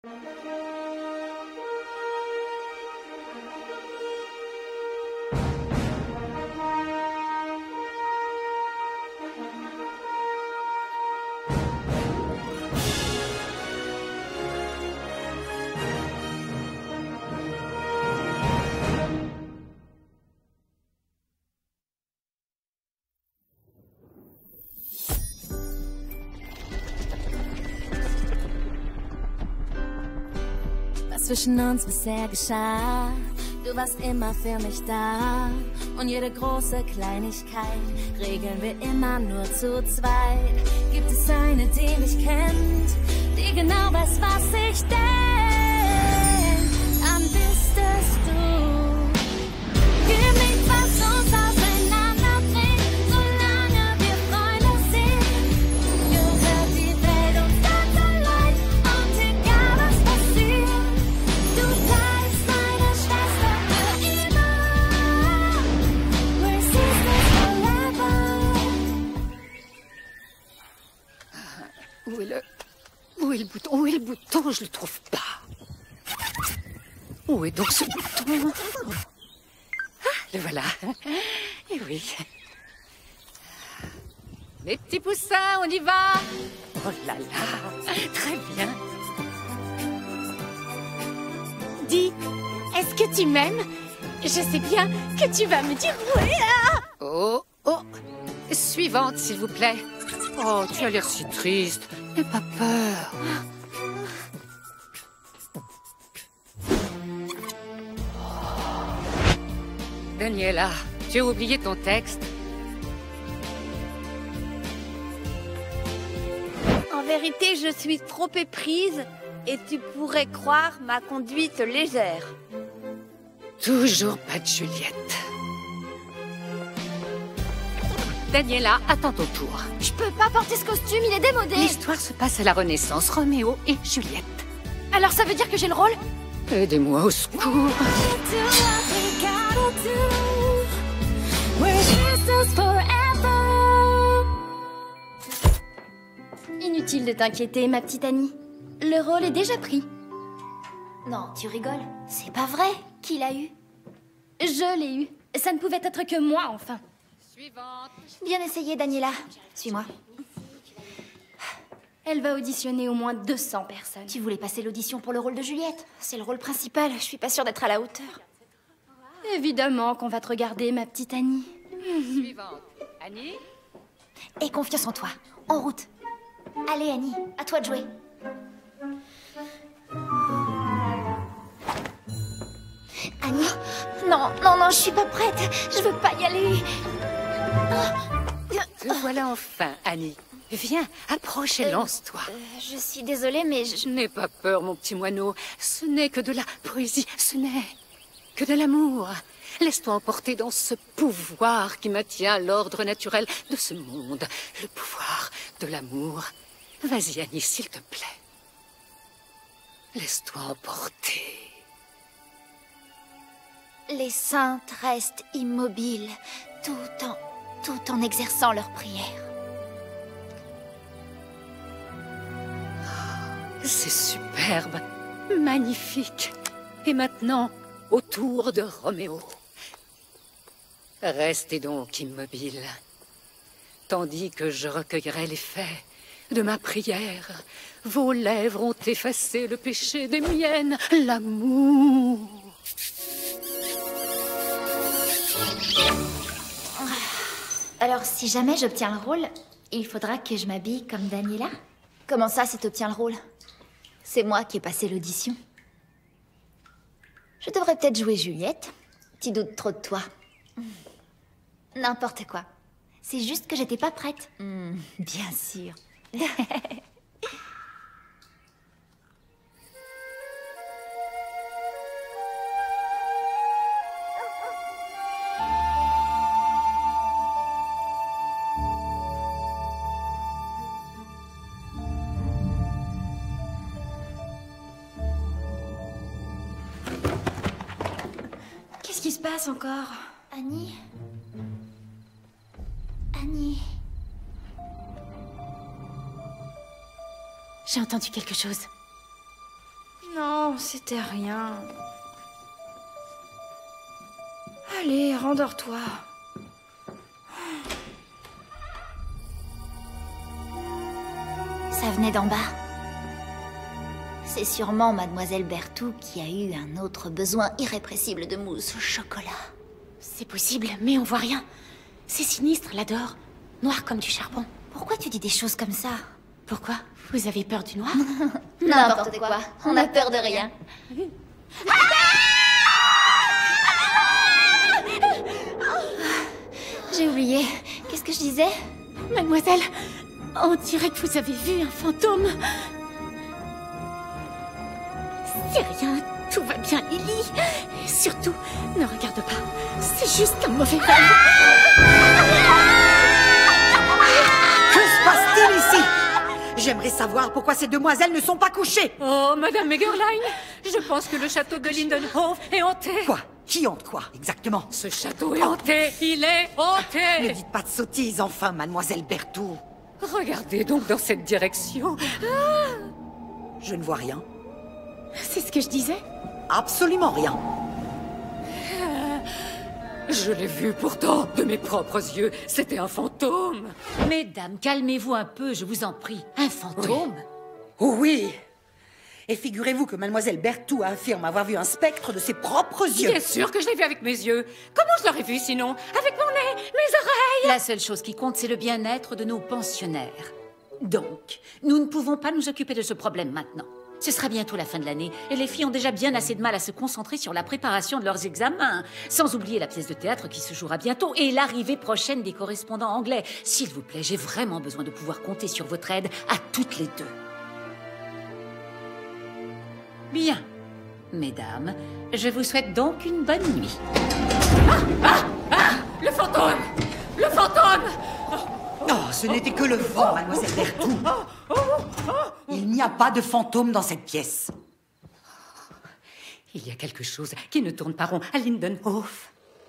Zwischen uns bisher geschah, du warst immer für mich da. Und jede große Kleinigkeit regeln wir immer nur zu zweit. Gibt es eine, die mich kennt, die genau weiß, was ich denk, dann bist es du. Gib nicht, was uns auseinanderbringt, solange wir Freunde sind. Gehört die Welt uns ganz allein und egal was passiert. Du bleibst meine Schwester für immer. We're sisters forever. Où est le bouton? Où est le bouton? Je le trouve pas. Où est donc ce bouton? Ah, le voilà. Eh oui. Mes petits poussins, on y va. Oh là là, très bien. Dis, est-ce que tu m'aimes? Je sais bien que tu vas me dire oui. Oh, oh. Suivante, s'il vous plaît. Oh, tu as l'air si triste. N'aie pas peur. Daniela, tu as oublié ton texte. En vérité, je suis trop éprise et tu pourrais croire ma conduite légère. Toujours pas de Juliette. Daniela, attends ton tour. Je peux pas porter ce costume, il est démodé. L'histoire se passe à la Renaissance, Roméo et Juliette. Alors ça veut dire que j'ai le rôle? Aidez-moi au secours. We're sisters forever. Inutile de t'inquiéter, ma petite Annie. Le rôle est déjà pris. Non, tu rigoles. C'est pas vrai. Qui l'a eu? Je l'ai eu. Ça ne pouvait être que moi, enfin. Suivante. Bien essayé, Daniela. Suis-moi. Elle va auditionner au moins 200 personnes. Tu voulais passer l'audition pour le rôle de Juliette. C'est le rôle principal. Je suis pas sûre d'être à la hauteur. Évidemment qu'on va te regarder, ma petite Annie. Suivante. Annie? Aie confiance en toi. En route. Allez, Annie, à toi de jouer. Annie? Non, non, non, je suis pas prête. Je veux pas y aller. Te voilà enfin, Annie. Viens, approche et lance-toi. Je suis désolée, mais je... N'aie pas peur, mon petit moineau. Ce n'est que de la poésie, ce n'est que de l'amour. Laisse-toi emporter dans ce pouvoir qui maintient l'ordre naturel de ce monde. Le pouvoir de l'amour. Vas-y, Annie, s'il te plaît. Laisse-toi emporter. Les saintes restent immobiles, tout en exerçant leur prière. C'est superbe, magnifique. Et maintenant, autour de Roméo. Restez donc immobile, tandis que je recueillerai l'effet de ma prière. Vos lèvres ont effacé le péché des miennes, l'amour. Alors, si jamais j'obtiens le rôle, il faudra que je m'habille comme Daniela? Comment ça, si t'obtiens le rôle? C'est moi qui ai passé l'audition. Je devrais peut-être jouer Juliette. Tu doutes trop de toi. N'importe quoi. C'est juste que j'étais pas prête. Bien sûr. Qu'est-ce qui se passe encore? Annie? Annie? J'ai entendu quelque chose. Non, c'était rien. Allez, rendors-toi. Ça venait d'en bas. C'est sûrement Mademoiselle Berthoud qui a eu un autre besoin irrépressible de mousse au chocolat. C'est possible, mais on voit rien. C'est sinistre, l'adore. Noir comme du charbon. Pourquoi tu dis des choses comme ça? Pourquoi? Vous avez peur du noir? N'importe quoi. On a peur de rien. J'ai oublié. Qu'est-ce que je disais? Mademoiselle, on dirait que vous avez vu un fantôme. C'est rien, tout va bien, Lily. Et surtout, ne regarde pas. C'est juste un mauvais rêve. Que se passe-t-il ici? J'aimerais savoir pourquoi ces demoiselles ne sont pas couchées. Oh, Madame Megerlein, je pense que le château de Lindenhof est hanté. Quoi? Qui hante quoi, exactement? Ce château est hanté, il est hanté. Ne dites pas de sottises, enfin, Mademoiselle Berthoud. Regardez donc dans cette direction. Je ne vois rien. C'est ce que je disais. Absolument rien. Je l'ai vu pourtant, de mes propres yeux. C'était un fantôme. Mesdames, calmez-vous un peu, je vous en prie. Un fantôme? Oh oui. Et figurez-vous que Mademoiselle Berthoud affirme avoir vu un spectre de ses propres yeux. Bien sûr que je l'ai vu avec mes yeux. Comment je l'aurais vu sinon? Avec mon nez, mes oreilles. La seule chose qui compte, c'est le bien-être de nos pensionnaires. Donc, nous ne pouvons pas nous occuper de ce problème maintenant. Ce sera bientôt la fin de l'année, et les filles ont déjà bien assez de mal à se concentrer sur la préparation de leurs examens. Sans oublier la pièce de théâtre qui se jouera bientôt, et l'arrivée prochaine des correspondants anglais. S'il vous plaît, j'ai vraiment besoin de pouvoir compter sur votre aide à toutes les deux. Bien. Mesdames, je vous souhaite donc une bonne nuit. Le fantôme! Le fantôme! Oh, ce n'était que le vent, Mademoiselle Berthoud. Il n'y a pas de fantôme dans cette pièce. Il y a quelque chose qui ne tourne pas rond à Lindenhof.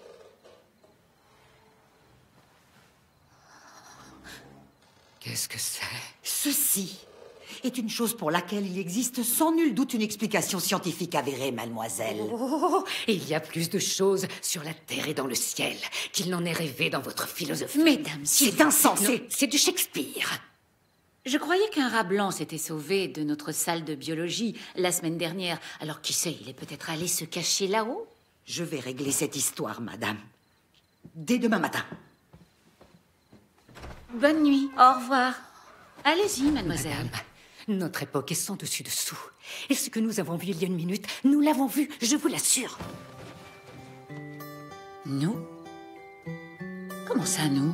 Qu'est-ce que c'est? Ceci est une chose pour laquelle il existe sans nul doute une explication scientifique avérée, mademoiselle. Oh, il y a plus de choses sur la terre et dans le ciel qu'il n'en est rêvé dans votre philosophie. Mesdames, C'est insensé. Non, c'est du Shakespeare. Je croyais qu'un rat blanc s'était sauvé de notre salle de biologie la semaine dernière. Alors qui sait, il est peut-être allé se cacher là-haut? Je vais régler cette histoire, madame. Dès demain matin. Bonne nuit, au revoir. Allez-y, mademoiselle. Madame, notre époque est sans dessus dessous. Et ce que nous avons vu il y a une minute, nous l'avons vu, je vous l'assure. Nous? Comment ça, nous?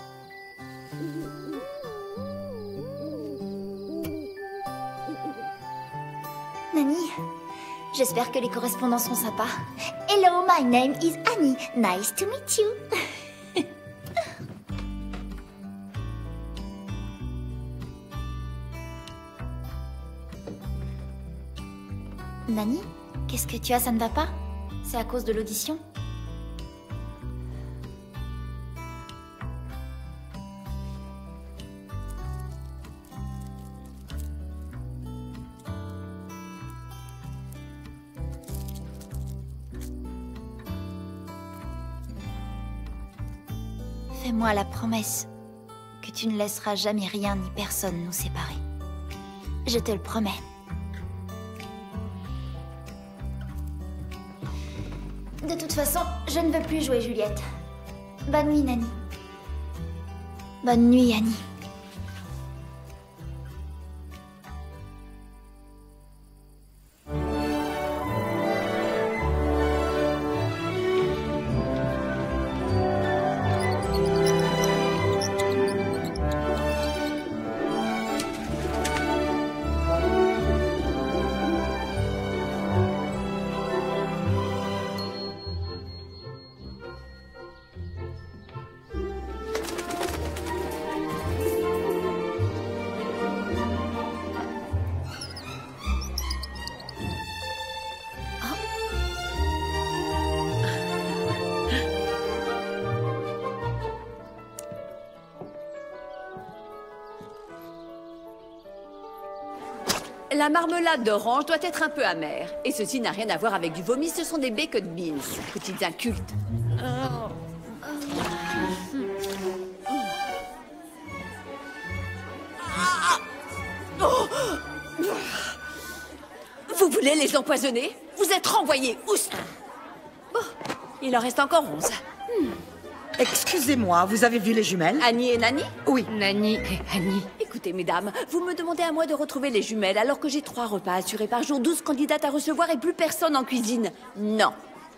Nani, j'espère que les correspondants sont sympas. Hello, my name is Annie. Nice to meet you. Nani, qu'est-ce que tu as, ça ne va pas? C'est à cause de l'audition? Fais-moi la promesse que tu ne laisseras jamais rien ni personne nous séparer. Je te le promets. De toute façon, je ne veux plus jouer Juliette. Bonne nuit, Nani. Bonne nuit, Annie. La marmelade d'orange doit être un peu amère. Et ceci n'a rien à voir avec du vomi, ce sont des baked beans. Petites incultes. Vous voulez les empoisonner? Vous êtes renvoyés. Oust! Oh, il en reste encore 11. Excusez-moi, vous avez vu les jumelles? Annie et Nani? Oui. Nani et Annie. Écoutez, mesdames, vous me demandez à moi de retrouver les jumelles alors que j'ai 3 repas assurés par jour, 12 candidates à recevoir et plus personne en cuisine. Non.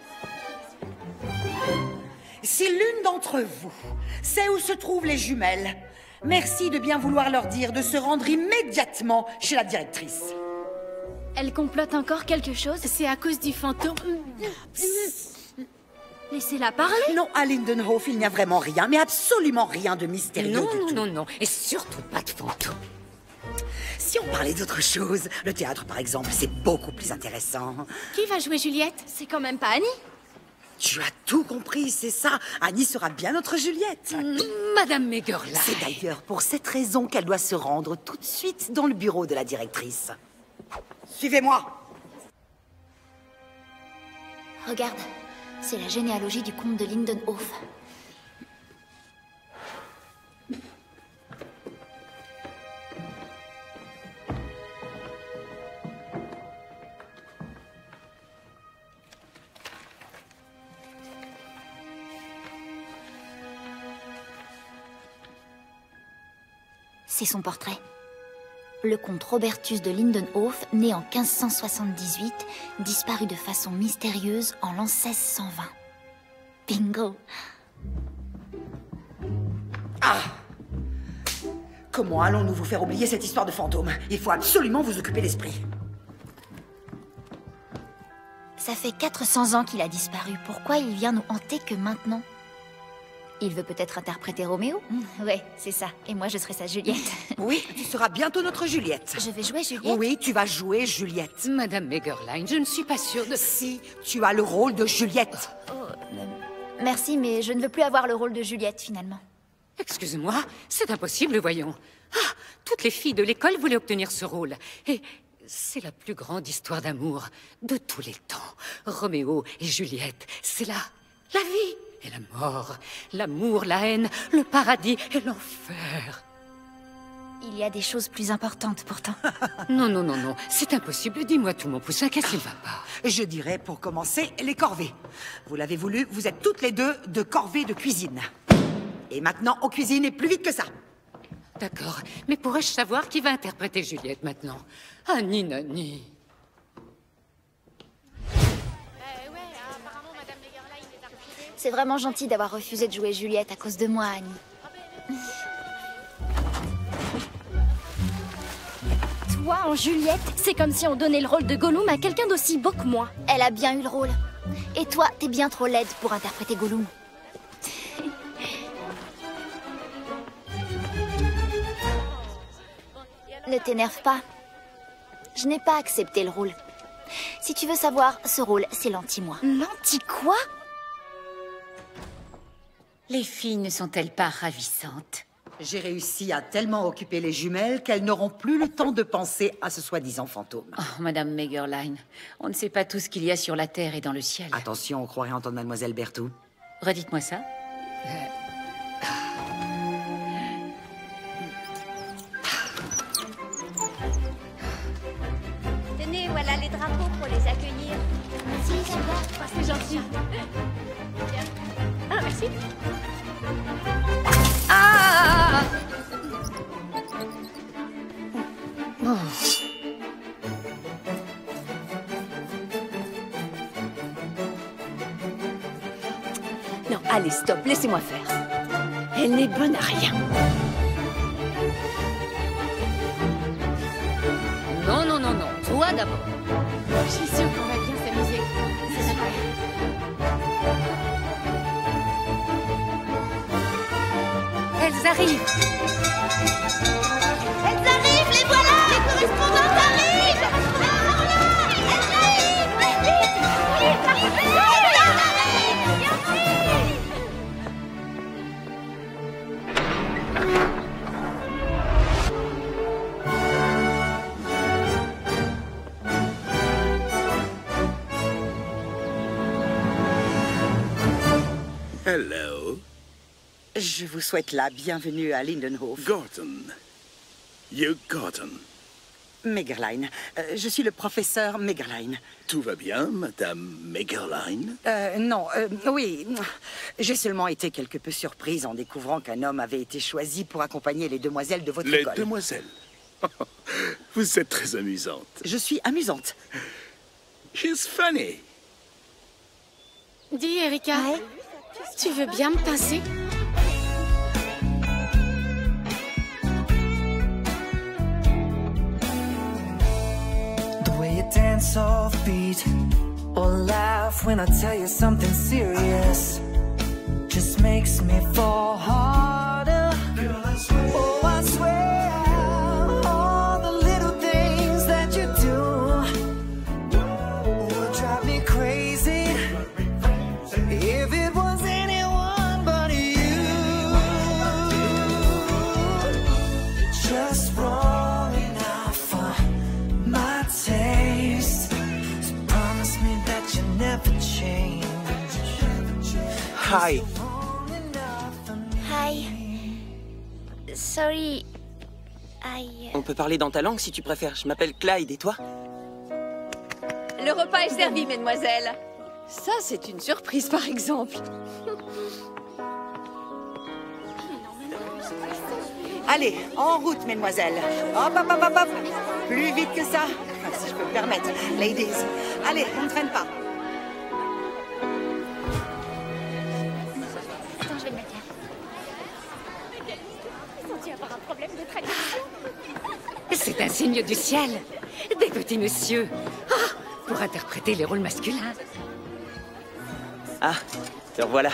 Si l'une d'entre vous sait où se trouvent les jumelles, merci de bien vouloir leur dire de se rendre immédiatement chez la directrice. Elle complote encore quelque chose? C'est à cause du fantôme. Laissez-la parler. Non, à Lindenhof, il n'y a vraiment rien, mais absolument rien de mystérieux Non, du non, tout. non, non. Et surtout pas de fantôme. Si on parlait d'autre chose, le théâtre par exemple, c'est beaucoup plus intéressant. Qui va jouer Juliette? C'est quand même pas Annie. Tu as tout compris, c'est ça. Annie sera bien notre Juliette. Madame Megerlein. C'est d'ailleurs pour cette raison qu'elle doit se rendre tout de suite dans le bureau de la directrice. Suivez-moi. Regarde, c'est la généalogie du comte de Lindenhof. C'est son portrait. Le comte Robertus de Lindenhof, né en 1578, disparu de façon mystérieuse en l'an 1620. Bingo! Ah! Comment allons-nous vous faire oublier cette histoire de fantôme? Il faut absolument vous occuper l'esprit. Ça fait 400 ans qu'il a disparu. Pourquoi il vient nous hanter que maintenant? Il veut peut-être interpréter Roméo? Ouais, c'est ça. Et moi, je serai sa Juliette. Oui, tu seras bientôt notre Juliette. Je vais jouer Juliette? Oui, tu vas jouer Juliette. Madame Megerlein, je ne suis pas sûre de... Si, tu as le rôle de Juliette. Merci, mais je ne veux plus avoir le rôle de Juliette, finalement. Excusez-moi, c'est impossible, voyons. Ah, toutes les filles de l'école voulaient obtenir ce rôle. Et c'est la plus grande histoire d'amour de tous les temps. Roméo et Juliette, c'est la vie et la mort, l'amour, la haine, le paradis et l'enfer. Il y a des choses plus importantes, pourtant. Non, non, non, non, c'est impossible. Dis-moi tout, mon poussin, qu'est-ce qui ne va pas? Je dirais, pour commencer, les corvées. Vous l'avez voulu, vous êtes toutes les deux de corvées de cuisine. Et maintenant, on cuisine et plus vite que ça. D'accord, mais pourrais-je savoir qui va interpréter Juliette maintenant? Annie, Nani. C'est vraiment gentil d'avoir refusé de jouer Juliette à cause de moi, Annie. Toi, en Juliette, c'est comme si on donnait le rôle de Gollum à quelqu'un d'aussi beau que moi. Elle a bien eu le rôle. Et toi, t'es bien trop laide pour interpréter Gollum. Ne t'énerve pas. Je n'ai pas accepté le rôle. Si tu veux savoir, ce rôle, c'est l'anti-moi. L'anti-quoi? Les filles ne sont-elles pas ravissantes? J'ai réussi à tellement occuper les jumelles qu'elles n'auront plus le temps de penser à ce soi-disant fantôme. Oh, Madame Megerlein, on ne sait pas tout ce qu'il y a sur la terre et dans le ciel. Attention, on croirait entendre Mademoiselle Berthoud. Redites-moi ça. Tenez, voilà les drapeaux pour les accueillir. Merci, ça va. C'est gentil. Ah, merci. Ah! Oh. Non, allez, stop, laissez-moi faire. Elle n'est bonne à rien. Non, non, non, non, toi d'abord. Je suis sûre qu'on va bien s'amuser. C'est super. Elles arrivent. Elles arrivent, les voilà! Les correspondantes arrivent! Elles sont là! Elles arrivent! Vite! Vite! Elles arrivent! Hello. Je vous souhaite la bienvenue à Lindenhof. Gordon. Hugh Gordon. Megerlein. Je suis le professeur Megerlein. Tout va bien, Madame Megerlein? Non, oui. J'ai seulement été quelque peu surprise en découvrant qu'un homme avait été choisi pour accompagner les demoiselles de votre école. Les demoiselles? Vous êtes très amusante. Je suis amusante. She's funny. Dis, Erika, tu veux bien me pincer? The way you dance offbeat or laugh when I tell you something serious just makes me fall harder. Oh, I swear, all the little things that you do would drive me crazy if it was anyone but you. Just wrong enough for my taste. So promise me that you never change. Hi. Hi. Sorry. On peut parler dans ta langue si tu préfères. Je m'appelle Clyde, et toi? Le repas est servi, mesdemoiselles. Ça, c'est une surprise, par exemple. Allez, en route, mesdemoiselles. Hop, hop, hop, hop, hop. Plus vite que ça. Si je peux me permettre. Ladies. Allez, on ne traîne pas. Attends, je vais le mettre là. Faut-il avoir un problème de traduction? C'est un signe du ciel. Des petits messieurs. Ah, pour interpréter les rôles masculins. Ah, te revoilà.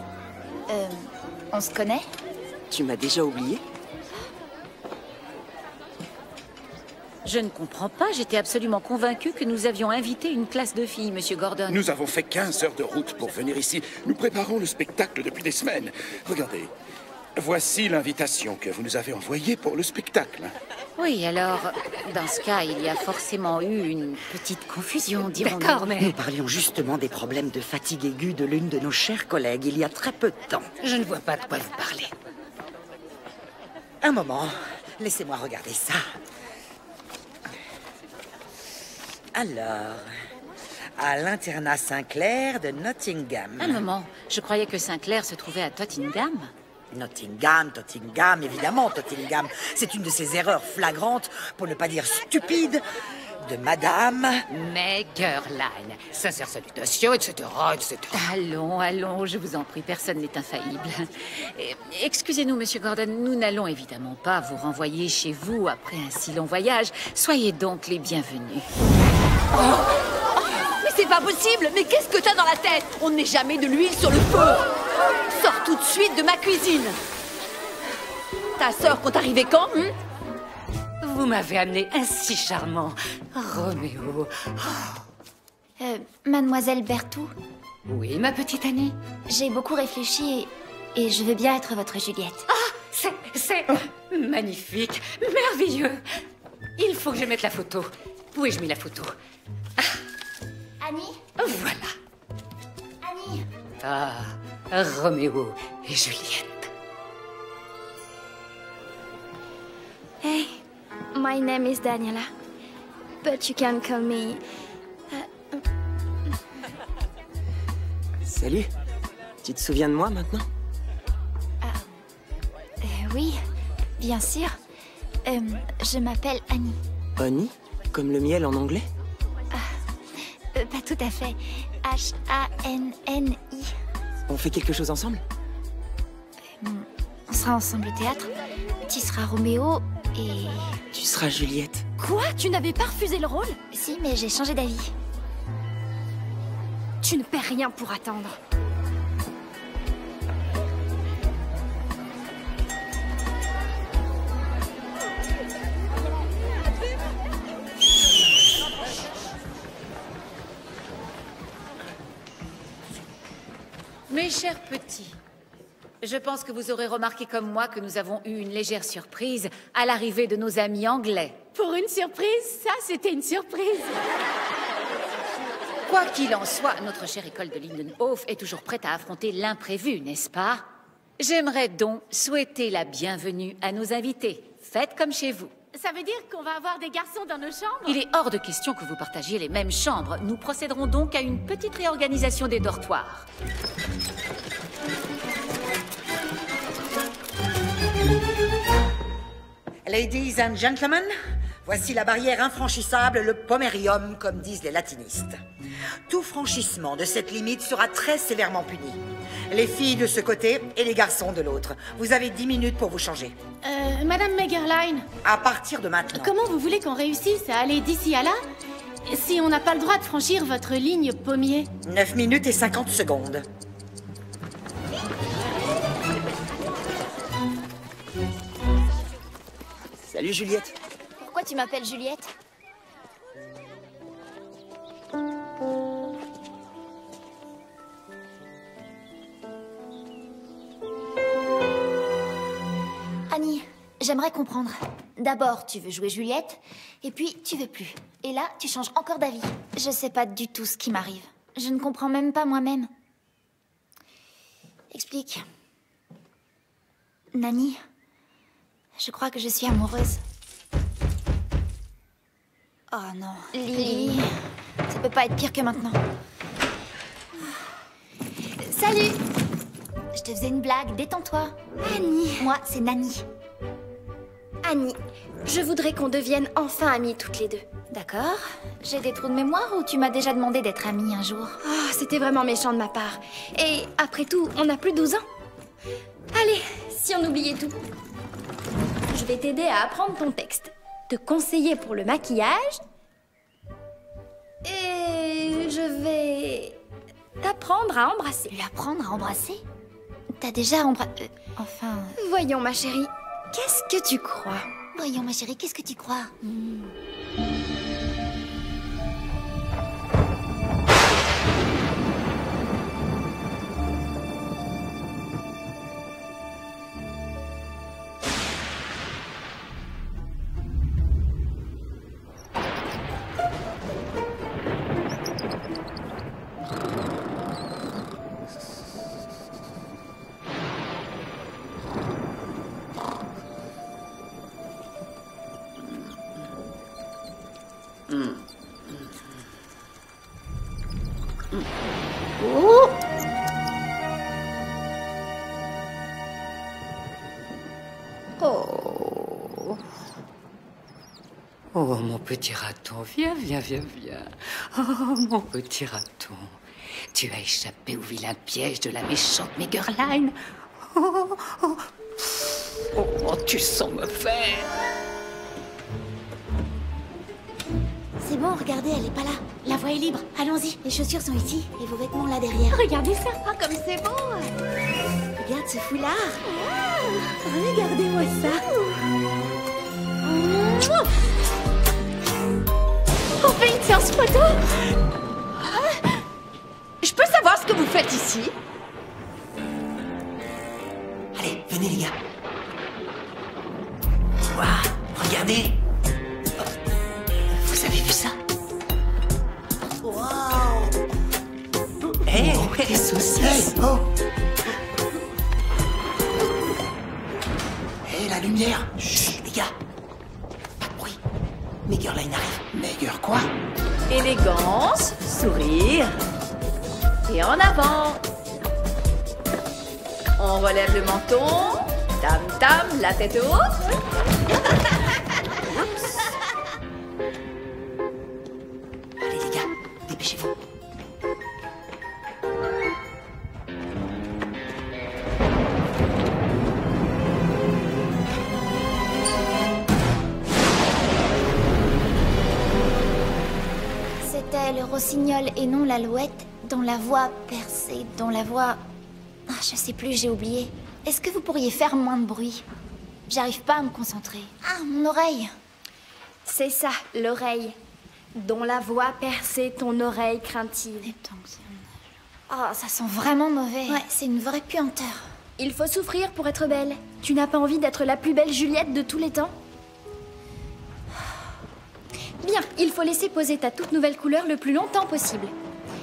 On se connaît? Tu m'as déjà oublié? Je ne comprends pas, j'étais absolument convaincue que nous avions invité une classe de filles, Monsieur Gordon. Nous avons fait 15 heures de route pour venir ici. Nous préparons le spectacle depuis des semaines. Regardez, voici l'invitation que vous nous avez envoyée pour le spectacle. Oui, alors, dans ce cas, il y a forcément eu une petite confusion, dirons-nous. D'accord, mais Nous parlions justement des problèmes de fatigue aiguë de l'une de nos chères collègues il y a très peu de temps. je ne vois pas de quoi vous parlez. Un moment, laissez-moi regarder ça. Alors, à l'internat Saint-Clair de Nottingham. Un moment, je croyais que Sinclair se trouvait à Tottingham. Tottingham, évidemment, Tottingham. C'est une de ces erreurs flagrantes, pour ne pas dire stupides, de Madame... Megerlein. Sincère salutation, etc., etc. Allons, je vous en prie, personne n'est infaillible. Excusez-nous, Monsieur Gordon, nous n'allons évidemment pas vous renvoyer chez vous après un si long voyage. Soyez donc les bienvenus. Mais c'est pas possible! Mais qu'est-ce que t'as dans la tête? On ne met jamais de l'huile sur le feu! Sors tout de suite de ma cuisine! Ta sœur compte arriver quand? Vous m'avez amené un si charmant Roméo. Mademoiselle Berthoud, Oui, ma petite Annie. j'ai beaucoup réfléchi et je veux bien être votre Juliette. C'est magnifique, merveilleux. Il faut que je mette la photo. Où ai-je mis la photo? Annie? Voilà. Annie? Ah, Roméo et Juliette. Hey, my name is Daniela, but you can call me... Salut. Tu te souviens de moi maintenant? Oui, bien sûr. Je m'appelle Annie. Honey? Comme le miel en anglais? Pas tout à fait. H-A-N-N-I. On fait quelque chose ensemble? On sera ensemble au théâtre. Tu seras Roméo et... Tu seras Juliette. Quoi? Tu n'avais pas refusé le rôle? Si, mais j'ai changé d'avis. Tu ne perds rien pour attendre. Mes chers petits, je pense que vous aurez remarqué comme moi que nous avons eu une légère surprise à l'arrivée de nos amis anglais. Pour une surprise, ça, c'était une surprise. Quoi qu'il en soit, notre chère école de Lindenhof est toujours prête à affronter l'imprévu, n'est-ce pas? J'aimerais donc souhaiter la bienvenue à nos invités. Faites comme chez vous. Ça veut dire qu'on va avoir des garçons dans nos chambres? Il est hors de question que vous partagiez les mêmes chambres. Nous procéderons donc à une petite réorganisation des dortoirs. Ladies and gentlemen, voici la barrière infranchissable, le pomerium, comme disent les latinistes. Tout franchissement de cette limite sera très sévèrement puni. Les filles de ce côté et les garçons de l'autre. Vous avez 10 minutes pour vous changer. Madame Megerlein, À partir de maintenant. comment vous voulez qu'on réussisse à aller d'ici à là si on n'a pas le droit de franchir votre ligne pommier? 9 minutes et 50 secondes. Salut Juliette. Pourquoi tu m'appelles Juliette? Annie, j'aimerais comprendre. D'abord, tu veux jouer Juliette, et puis tu veux plus. Et là, tu changes encore d'avis. Je sais pas du tout ce qui m'arrive. Je ne comprends même pas moi-même. Explique. Nani, je crois que je suis amoureuse. Oh non. Lily, ça peut pas être pire que maintenant. Salut! Je te faisais une blague, détends-toi. Annie. Moi, c'est Nani. Annie, je voudrais qu'on devienne enfin amies toutes les deux. D'accord. J'ai des trous de mémoire ou tu m'as déjà demandé d'être amie un jour? Oh, c'était vraiment méchant de ma part. Et après tout, on n'a plus 12 ans. Allez, si on oubliait tout. Je vais t'aider à apprendre ton texte, te conseiller pour le maquillage, et je vais t'apprendre à embrasser. L'apprendre à embrasser? T'as déjà embrassé... enfin... Voyons, ma chérie, qu'est-ce que tu crois? Voyons, ma chérie, qu'est-ce que tu crois? Oh, mon petit raton, viens, viens, viens, viens. Oh, mon petit raton. Tu as échappé au vilain piège de la méchante Megerlein. Oh, oh, oh, tu sens mauvais. C'est bon, regardez, elle est pas là. La voie est libre, allons-y. Les chaussures sont ici et vos vêtements là derrière. Regardez ça, comme c'est beau. Regarde ce foulard. Regardez-moi ça. On fait une séance photo. Je peux savoir ce que vous faites ici? Allez, venez les gars. Waouh, regardez. Vous avez vu ça? Waouh. Hé, des saucisses. Hé, la lumière. Chut, les gars. Pas de bruit. Megerlein arrive. Meger quoi? Élégance, sourire. Et en avant. On relève le menton. Tam tam, la tête haute. Allez les gars, dépêchez-vous. C'était le rossignol et non l'alouette, dont la voix percée, dont la voix... Ah, je sais plus, j'ai oublié. Est-ce que vous pourriez faire moins de bruit? J'arrive pas à me concentrer. Ah, mon oreille. C'est ça, l'oreille. Dont la voix perçait ton oreille craintive. Oh, ça sent vraiment mauvais. Ouais, c'est une vraie puanteur. Il faut souffrir pour être belle. Tu n'as pas envie d'être la plus belle Juliette de tous les temps? Bien, il faut laisser poser ta toute nouvelle couleur le plus longtemps possible.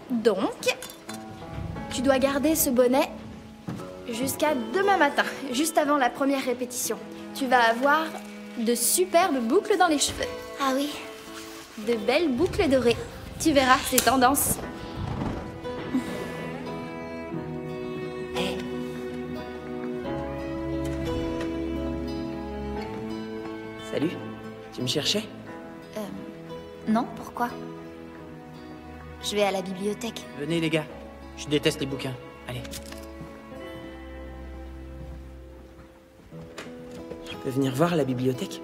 Donc, tu dois garder ce bonnet jusqu'à demain matin, juste avant la première répétition. Tu vas avoir de superbes boucles dans les cheveux. Ah oui? De belles boucles dorées. Tu verras, c'est tendance. Salut, tu me cherchais? Non, pourquoi? Je vais à la bibliothèque. Venez les gars, je déteste les bouquins. Allez. Je peux venir voir la bibliothèque?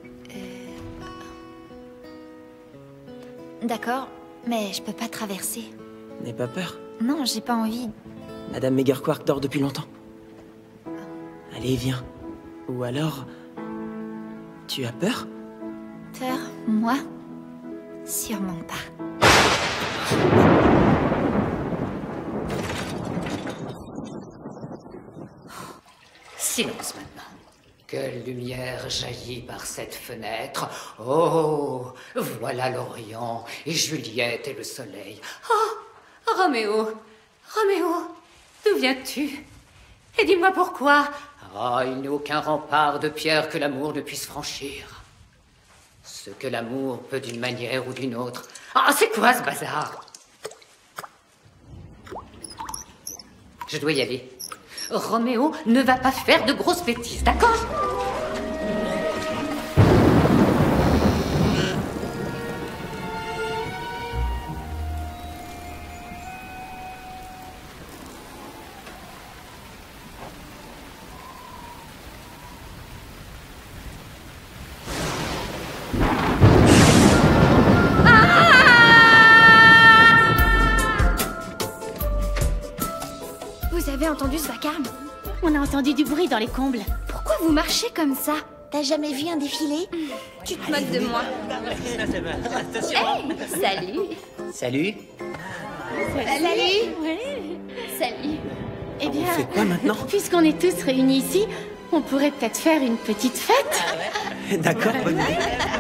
D'accord, mais je peux pas traverser. N'aie pas peur. Non, j'ai pas envie. Madame Megarquark dort depuis longtemps. Allez, viens. Ou alors... Tu as peur? Peur? Moi? Sûrement pas. Silence maintenant. Quelle lumière jaillit par cette fenêtre. Oh, voilà l'Orient, et Juliette et le soleil. Oh, Roméo, Roméo, d'où viens-tu? Et dis-moi pourquoi. Ah, il n'y a aucun rempart de pierre que l'amour ne puisse franchir. Ce que l'amour peut d'une manière ou d'une autre. Ah, c'est quoi ce bazar? Je dois y aller. Roméo ne va pas faire de grosses bêtises, d'accord? Vous avez entendu ce vacarme? On a entendu du bruit dans les combles. Pourquoi vous marchez comme ça? T'as jamais vu un défilé? Tu te moques de moi. Hey, salut. Salut. Salut. Salut. Eh bien, On fait quoi maintenant? puisqu'on est tous réunis ici, on pourrait peut-être faire une petite fête. D'accord, bonne idée.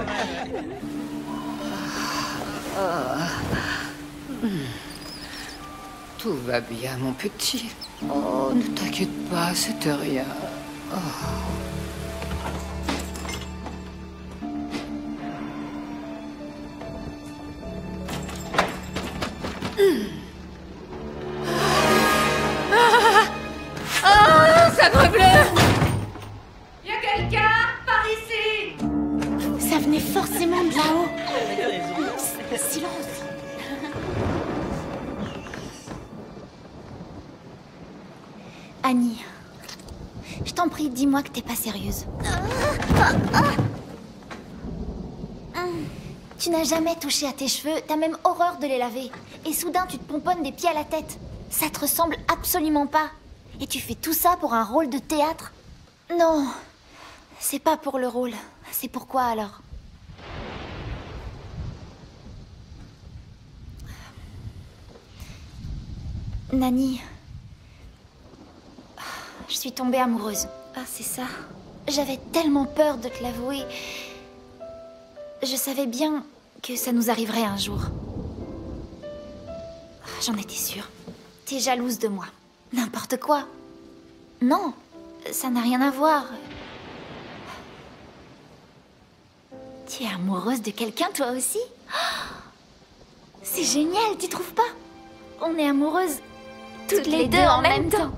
Tout va bien, mon petit. Oh, ne t'inquiète pas, c'était rien. Oh. Sacre bleu! Y a quelqu'un par ici? Ça venait forcément de là-haut. Silence. Annie, je t'en prie, dis-moi que t'es pas sérieuse. Tu n'as jamais touché à tes cheveux, t'as même horreur de les laver. Et soudain, tu te pomponnes des pieds à la tête. Ça te ressemble absolument pas. Et tu fais tout ça pour un rôle de théâtre? Non, c'est pas pour le rôle. C'est pourquoi alors? Nani, je suis tombée amoureuse. Ah, c'est ça. J'avais tellement peur de te l'avouer. Je savais bien que ça nous arriverait un jour. J'en étais sûre. T'es jalouse de moi. N'importe quoi. Non, ça n'a rien à voir. Tu es amoureuse de quelqu'un, toi aussi? C'est génial, tu trouves pas? On est amoureuses toutes les deux en même temps.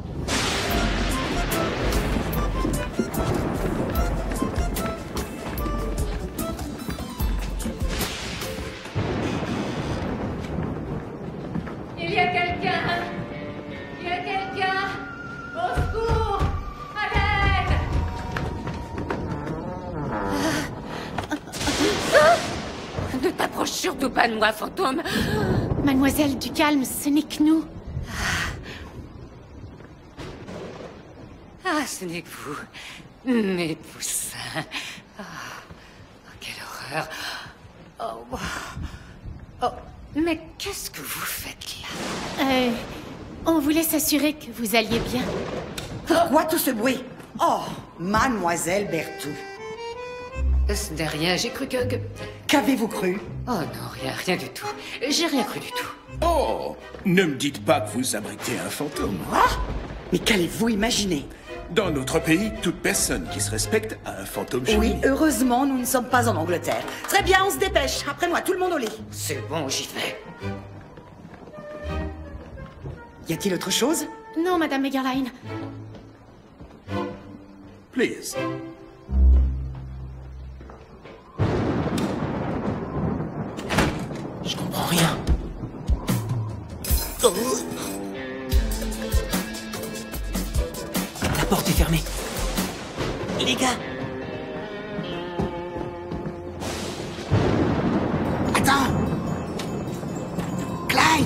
Il y a quelqu'un! Il y a quelqu'un! Au secours! À l'aide! Ne t'approche surtout pas de moi, fantôme! Mademoiselle, du calme, ce n'est que nous. Ah, ce n'est que vous, mes poussins. Ah, quelle horreur! Oh, oh, mais qu'est-ce que vous faites là? On voulait s'assurer que vous alliez bien. Pourquoi tout ce bruit? Oh, mademoiselle Berthoud. Ce n'est rien, j'ai cru que... Qu'avez-vous cru? Oh non, rien du tout. J'ai rien cru du tout. Oh, ne me dites pas que vous abritez un fantôme. Quoi? Mais qu'allez-vous imaginer? Dans notre pays, toute personne qui se respecte a un fantôme chez Oui, lui. heureusement, nous ne sommes pas en Angleterre. Très bien, on se dépêche. Après moi, tout le monde au lit. C'est bon, j'y vais. Y a-t-il autre chose? Non, Madame Megerlein. Please. Je comprends rien. La porte est fermée. Les gars. Attends! Clyde!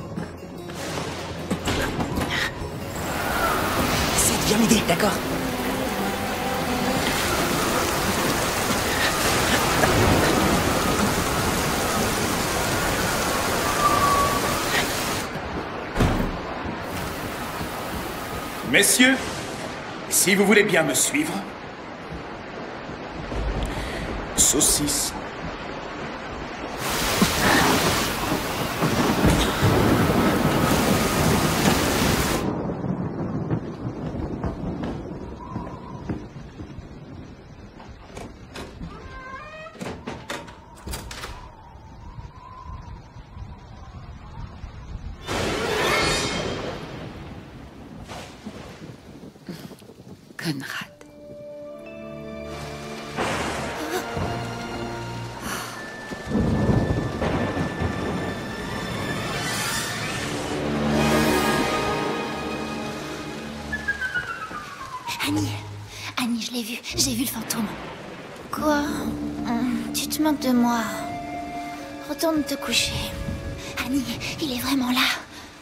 Essaye de bien m'aider, d'accord? Messieurs, si vous voulez bien me suivre. Saucisse. Conrad. Annie, je l'ai vu. J'ai vu le fantôme. Quoi? Tu te moques de moi. Retourne te coucher. Annie, il est vraiment là.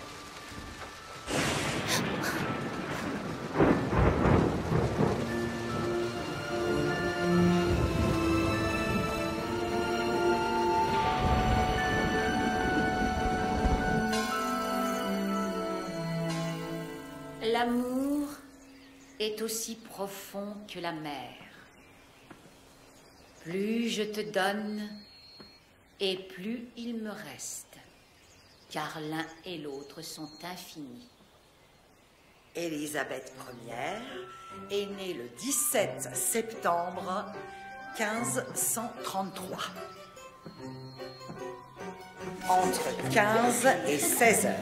L'amour est aussi profond que la mer. Plus je te donne, et plus il me reste, car l'un et l'autre sont infinis. Élisabeth Ier est née le 17 septembre 1533. Entre 15 et 16 heures.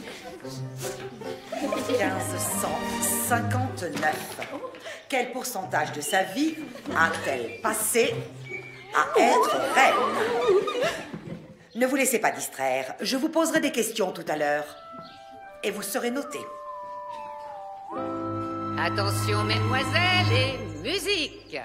1559. Quel pourcentage de sa vie a-t-elle passé à être reine? Ne vous laissez pas distraire. Je vous poserai des questions tout à l'heure. Et vous serez notés. Attention, mesdemoiselles, et musique!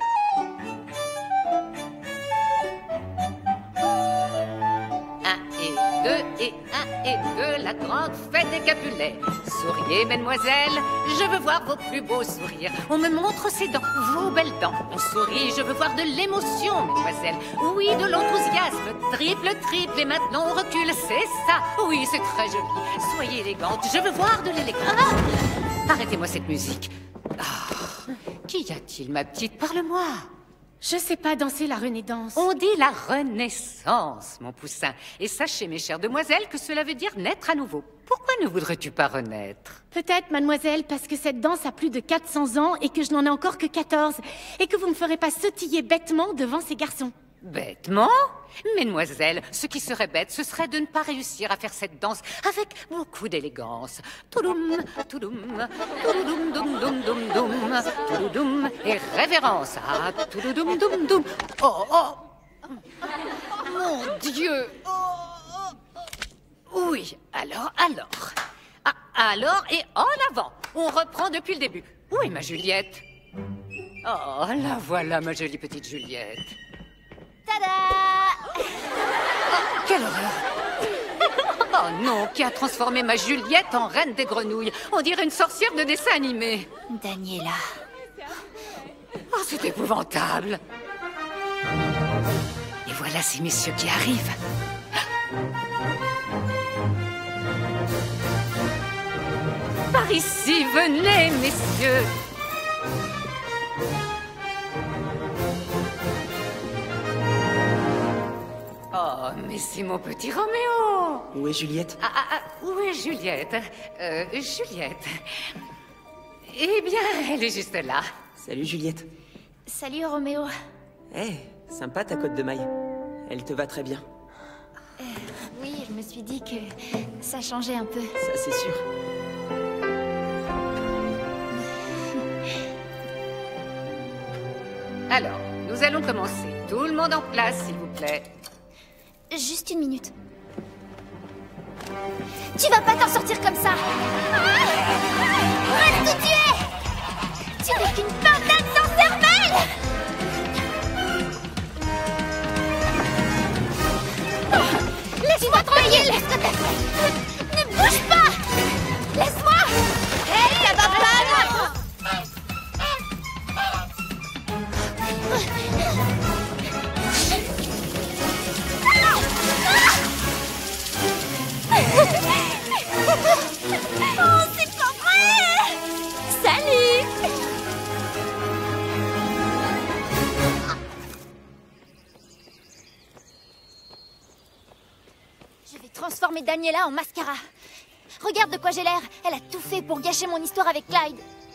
Et un et deux, la grande fête des Capulets. Souriez, mesdemoiselles, je veux voir vos plus beaux sourires. On me montre ses dents, vos belles dents. On sourit, je veux voir de l'émotion, mesdemoiselles. Oui, de l'enthousiasme, triple, et maintenant on recule, c'est ça. Oui, c'est très joli. Soyez élégante, je veux voir de l'élégance. Arrêtez-moi cette musique. Qu'y a-t-il, ma petite? Parle-moi. Je sais pas danser la renaissance. On dit la renaissance, mon poussin. Et sachez, mes chères demoiselles, que cela veut dire naître à nouveau. Pourquoi ne voudrais-tu pas renaître? Peut-être, mademoiselle, parce que cette danse a plus de 400 ans et que je n'en ai encore que 14. Et que vous me ferez pas sautiller bêtement devant ces garçons. Bêtement? Mesdemoiselles, ce qui serait bête, ce serait de ne pas réussir à faire cette danse avec beaucoup d'élégance. Toudoum, toudoum, toudoum, doum, doum, doum, doum, toudoum, et révérence. Ah, toudoum, doum, doum. Oh, oh! Mon Dieu! Oui, alors. Ah, alors et en avant. On reprend depuis le début. Où est ma Juliette? Oh, la voilà, ma jolie petite Juliette. Tada! Oh, quelle horreur! Oh non, qui a transformé ma Juliette en reine des grenouilles? On dirait une sorcière de dessin animé. Daniela. Oh, c'est épouvantable. Et voilà ces messieurs qui arrivent. Par ici, venez, messieurs. Oh, Oh, mais c'est mon petit Roméo! Où est Juliette? Où est Juliette? Juliette. Eh bien, elle est juste là. Salut Juliette. Salut Roméo. Eh, sympa ta cotte de maille. Elle te va très bien. Oui, je me suis dit que ça changeait un peu. Ça, c'est sûr. Alors, nous allons commencer. Tout le monde en place, s'il vous plaît. Juste une minute. Tu vas pas t'en sortir comme ça. Reste où tu es. Tu n'es qu'une pintade sans cervelle. Laisse-moi tranquille. Ne bouge pas. Laisse-moi. Hé, ça va pas. Oh, c'est pas vrai! Salut! Je vais transformer Daniela en mascara. Regarde de quoi j'ai l'air. Elle a tout fait pour gâcher mon histoire avec Clyde.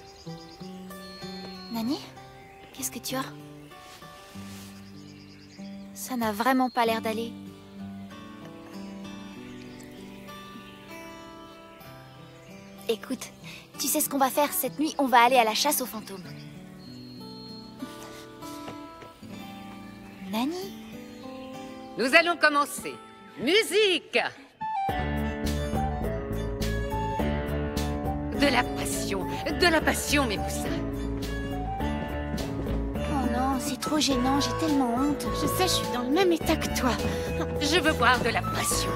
Nani? Qu'est-ce que tu as? Ça n'a vraiment pas l'air d'aller. Écoute, tu sais ce qu'on va faire cette nuit? On va aller à la chasse aux fantômes. Nani? Nous allons commencer. Musique! De la passion, mes poussins. Oh non, c'est trop gênant, j'ai tellement honte. Je sais, je suis dans le même état que toi. Je veux voir de la passion.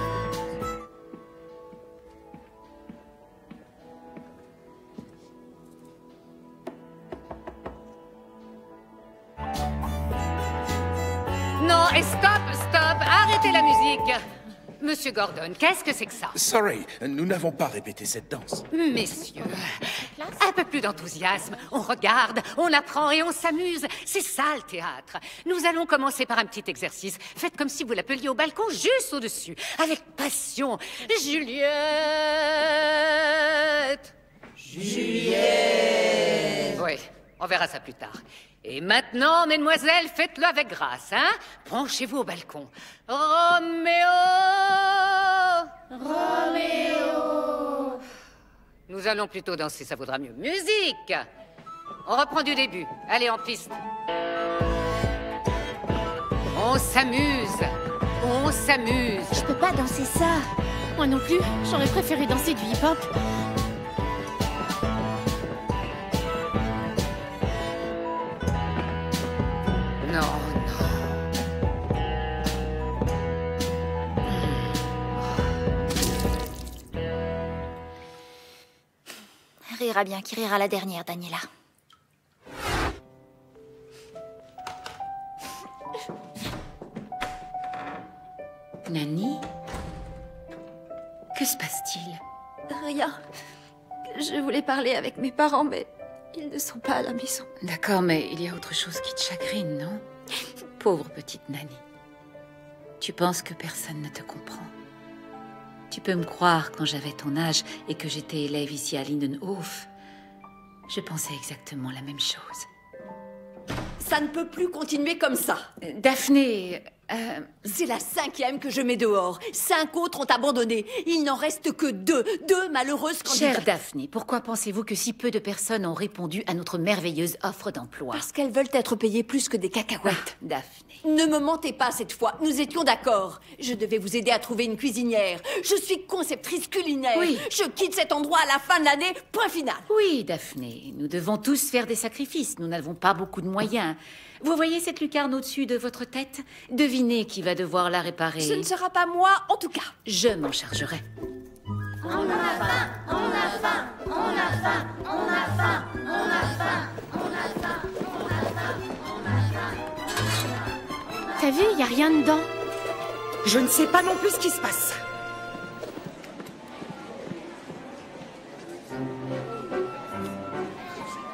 Non, et stop, arrêtez la musique. Monsieur Gordon, qu'est-ce que c'est que ça? Sorry, nous n'avons pas répété cette danse. Messieurs, un peu plus d'enthousiasme. On regarde, on apprend et on s'amuse. C'est ça le théâtre. Nous allons commencer par un petit exercice. Faites comme si vous l'appeliez au balcon juste au-dessus. Avec passion. Juliette! Juliette! Oui, on verra ça plus tard. Et maintenant, mesdemoiselles, faites-le avec grâce, hein? Penchez-vous au balcon. Roméo! Roméo! Nous allons plutôt danser, ça vaudra mieux. Musique! On reprend du début. Allez, en piste. On s'amuse. On s'amuse. Je peux pas danser ça. Moi non plus, j'aurais préféré danser du hip-hop. Non, Rira bien, qui rira la dernière, Daniela. Nani? Que se passe-t-il? Rien. Je voulais parler avec mes parents, mais ils ne sont pas à la maison. D'accord, mais il y a autre chose qui te chagrine, non? Pauvre petite Nani. Tu penses que personne ne te comprend. Tu peux me croire, quand j'avais ton âge et que j'étais élève ici à Lindenhof, je pensais exactement la même chose. Ça ne peut plus continuer comme ça. Daphné... C'est la 5e que je mets dehors. 5 autres ont abandonné. Il n'en reste que 2. 2 malheureuses candidates. Chère Daphné, pourquoi pensez-vous que si peu de personnes ont répondu à notre merveilleuse offre d'emploi? Parce qu'elles veulent être payées plus que des cacahuètes. Daphné. Ne me mentez pas cette fois. Nous étions d'accord. Je devais vous aider à trouver une cuisinière. Je suis conceptrice culinaire. Oui. Je quitte cet endroit à la fin de l'année. Point final. Oui, Daphné. Nous devons tous faire des sacrifices. Nous n'avons pas beaucoup de moyens. Vous voyez cette lucarne au-dessus de votre tête? Devinez qui va devoir la réparer. Ce ne sera pas moi, en tout cas. Je m'en chargerai. On a faim, on a faim, on a faim, on a faim, on a faim, on a faim, on a faim, on a faim. T'as vu, y a rien dedans. Je ne sais pas non plus ce qui se passe.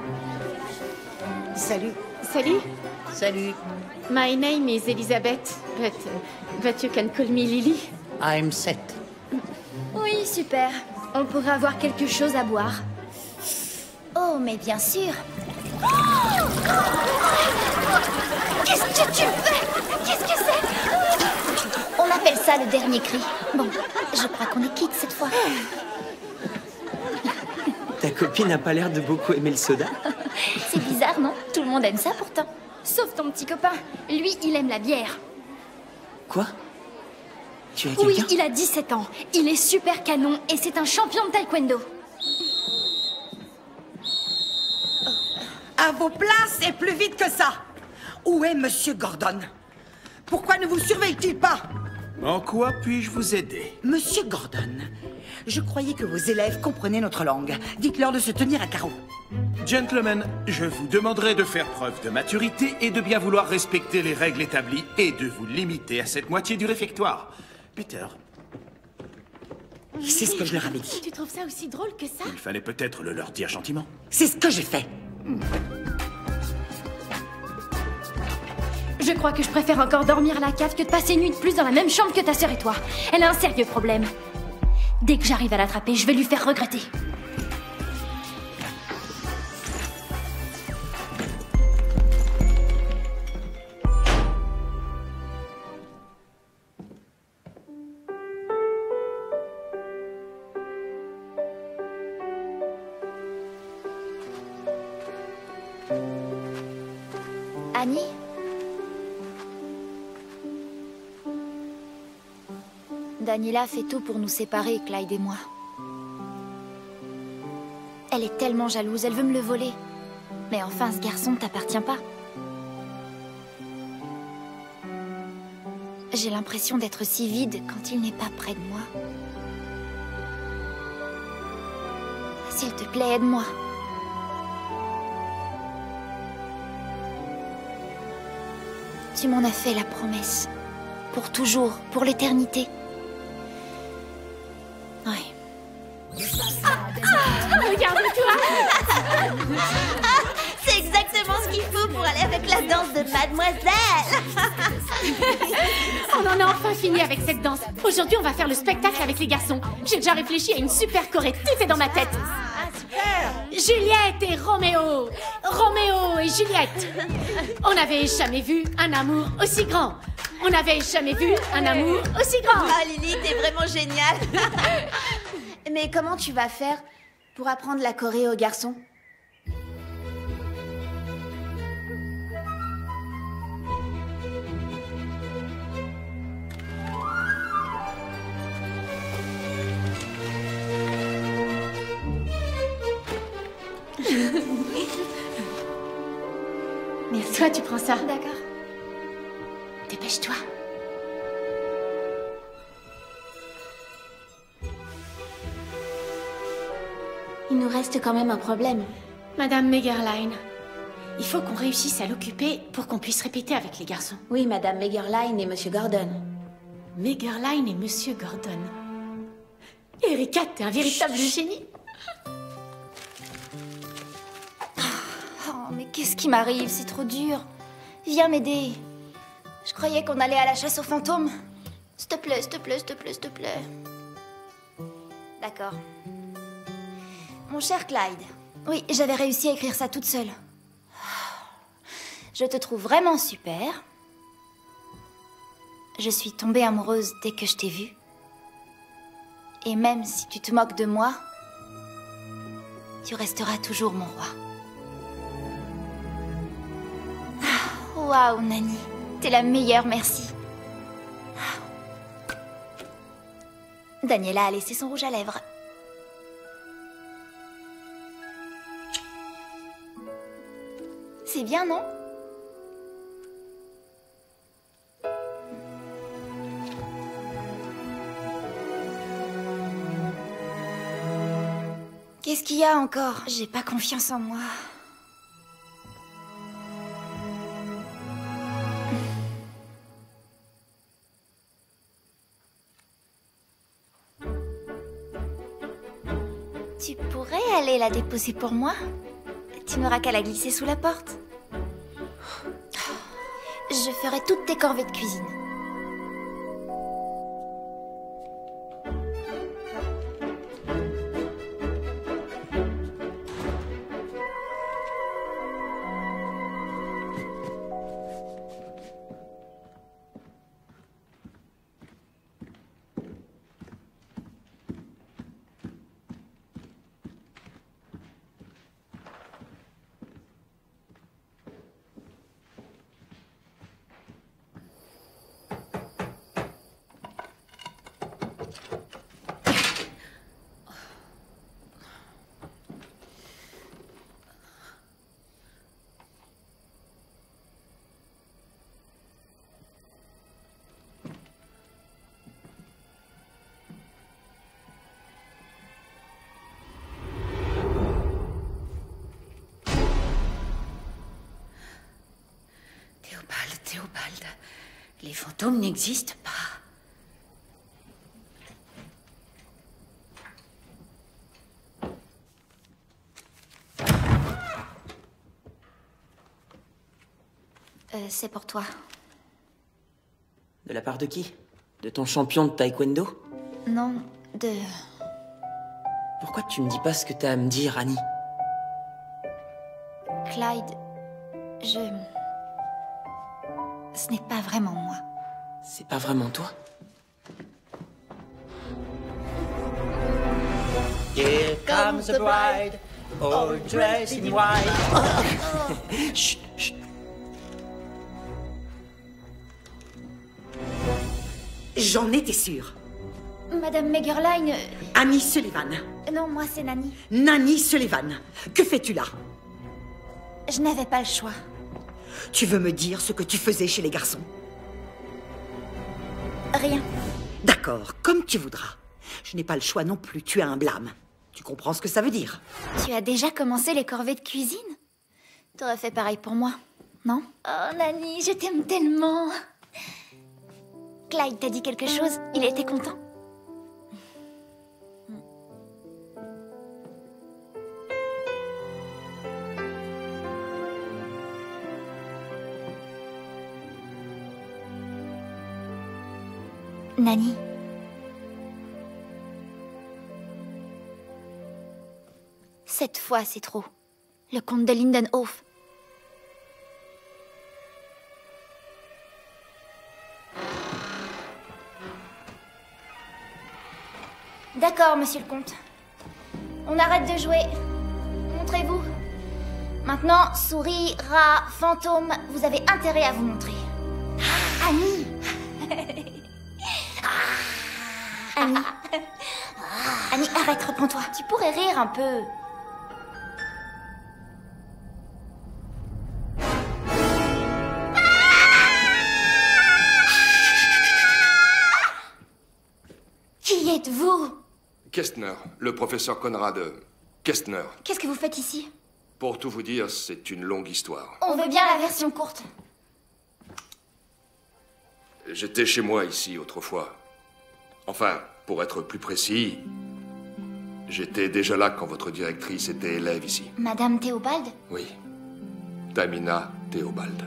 Salut. Salut. Salut. My name is Elizabeth. But you can call me Lily. I'm Seth. Oui, super. On pourrait avoir quelque chose à boire. Oh, mais bien sûr. Qu'est-ce que tu fais? Qu'est-ce que c'est? On appelle ça le dernier cri. Bon, je crois qu'on est quitte cette fois. Ta copine n'a pas l'air de beaucoup aimer le soda. C'est bizarre, non? Tout le monde aime ça pourtant. Sauf ton petit copain. Lui, il aime la bière. Quoi? Tu as quelqu'un? Oui, il a 17 ans. Il est super canon et c'est un champion de taekwondo. À vos places et plus vite que ça. Où est Monsieur Gordon? Pourquoi ne vous surveille-t-il pas? En quoi puis-je vous aider? Monsieur Gordon, je croyais que vos élèves comprenaient notre langue. Dites-leur de se tenir à carreau. Gentlemen, je vous demanderai de faire preuve de maturité et de bien vouloir respecter les règles établies et de vous limiter à cette moitié du réfectoire. Peter. C'est ce que je leur avais dit. Tu trouves ça aussi drôle que ça? Il fallait peut-être le leur dire gentiment. C'est ce que j'ai fait. Je crois que je préfère encore dormir à la cave que de passer une nuit de plus dans la même chambre que ta sœur et toi. Elle a un sérieux problème. Dès que j'arrive à l'attraper, je vais lui faire regretter. Annie? Daniela fait tout pour nous séparer, Clyde et moi. Elle est tellement jalouse, elle veut me le voler. Mais enfin, ce garçon ne t'appartient pas. J'ai l'impression d'être si vide quand il n'est pas près de moi. S'il te plaît, aide-moi. Tu m'en as fait la promesse. Pour toujours, pour l'éternité. Ouais. Regarde-toi! C'est exactement ce qu'il faut pour aller avec la danse de mademoiselle. On en a enfin fini avec cette danse. Aujourd'hui, on va faire le spectacle avec les garçons. J'ai déjà réfléchi à une super choré. Tout est dans ma tête. Juliette et Roméo. Roméo et Juliette. On n'avait jamais vu un amour aussi grand. On n'avait jamais vu un amour aussi grand. Ah, Lily, t'es vraiment géniale. Mais comment tu vas faire pour apprendre la choré aux garçons? Merci. Toi, tu prends ça. D'accord. Dépêche-toi. Il nous reste quand même un problème. Madame Megerline, il faut qu'on réussisse à l'occuper pour qu'on puisse répéter avec les garçons. Oui, Madame Megerline et Monsieur Gordon. Megerline et Monsieur Gordon. Erika, t'es un véritable génie. Oh, mais qu'est-ce qui m'arrive? C'est trop dur. Viens m'aider. Je croyais qu'on allait à la chasse aux fantômes. S'il te plaît, s'il te plaît, s'il te plaît, s'il te plaît. D'accord. Mon cher Clyde. Oui, j'avais réussi à écrire ça toute seule. Je te trouve vraiment super. Je suis tombée amoureuse dès que je t'ai vue. Et même si tu te moques de moi, tu resteras toujours mon roi. Waouh, Nani. T'es la meilleure, merci. Daniela a laissé son rouge à lèvres. C'est bien, non? Qu'est-ce qu'il y a encore? J'ai pas confiance en moi. Tu pourrais aller la déposer pour moi? Tu n'auras qu'à la glisser sous la porte. Je ferai toutes tes corvées de cuisine. Théobald, les fantômes n'existent pas. C'est pour toi. De la part de qui? De ton champion de taekwondo? Non, de... Pourquoi tu me dis pas ce que t'as à me dire, Annie? Clyde, ce n'est pas vraiment moi. C'est pas vraiment toi? Here comes the bride, all dressed in white. Chut, chut. J'en étais sûre. Madame Megerline... Annie Sullivan. Non, moi c'est Nanny. Nanny Sullivan. Que fais-tu là? Je n'avais pas le choix. Tu veux me dire ce que tu faisais chez les garçons? Rien. D'accord, comme tu voudras. Je n'ai pas le choix non plus, tu as un blâme. Tu comprends ce que ça veut dire? Tu as déjà commencé les corvées de cuisine? T'aurais fait pareil pour moi, non? Oh, Nanny, je t'aime tellement. Clyde t'a dit quelque chose? Il était content? Nanny. Cette fois, c'est trop. Le comte de Lindenhof. D'accord, monsieur le comte. On arrête de jouer. Montrez-vous. Maintenant, souris, rat, fantôme, vous avez intérêt à vous montrer. Annie. Annie. Annie, arrête, reprends-toi. Tu pourrais rire un peu. Qui êtes-vous? Kestner, le professeur Conrad Kestner. Qu'est-ce que vous faites ici? Pour tout vous dire, c'est une longue histoire. On veut bien la version courte. J'étais chez moi ici autrefois. Enfin, pour être plus précis, j'étais déjà là quand votre directrice était élève ici. Madame Théobald? Oui. Tamina Théobald.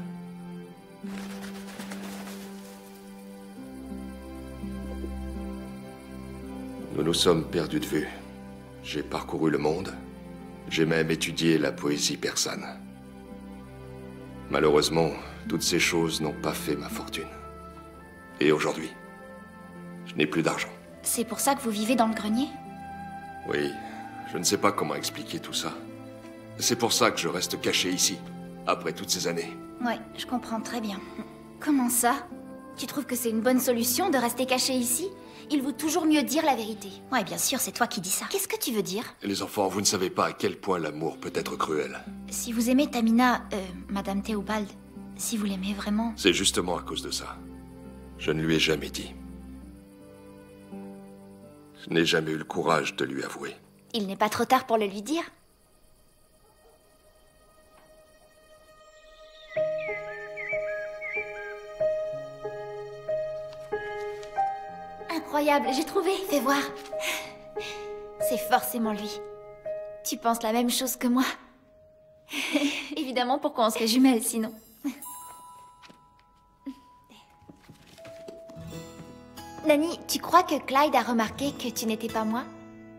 Nous nous sommes perdus de vue. J'ai parcouru le monde. J'ai même étudié la poésie persane. Malheureusement, toutes ces choses n'ont pas fait ma fortune. Et aujourd'hui, je n'ai plus d'argent. C'est pour ça que vous vivez dans le grenier? Oui, je ne sais pas comment expliquer tout ça. C'est pour ça que je reste caché ici, après toutes ces années. Ouais, je comprends très bien. Comment ça? Tu trouves que c'est une bonne solution de rester caché ici? Il vaut toujours mieux dire la vérité. Ouais, bien sûr, c'est toi qui dis ça. Qu'est-ce que tu veux dire? Les enfants, vous ne savez pas à quel point l'amour peut être cruel. Si vous aimez Tamina, Madame Théobald, si vous l'aimez vraiment... C'est justement à cause de ça. Je ne lui ai jamais dit. Je n'ai jamais eu le courage de lui avouer. Il n'est pas trop tard pour le lui dire. Incroyable, j'ai trouvé. Fais voir. C'est forcément lui. Tu penses la même chose que moi. Évidemment, pourquoi on serait jumelles sinon? Nanny, tu crois que Clyde a remarqué que tu n'étais pas moi?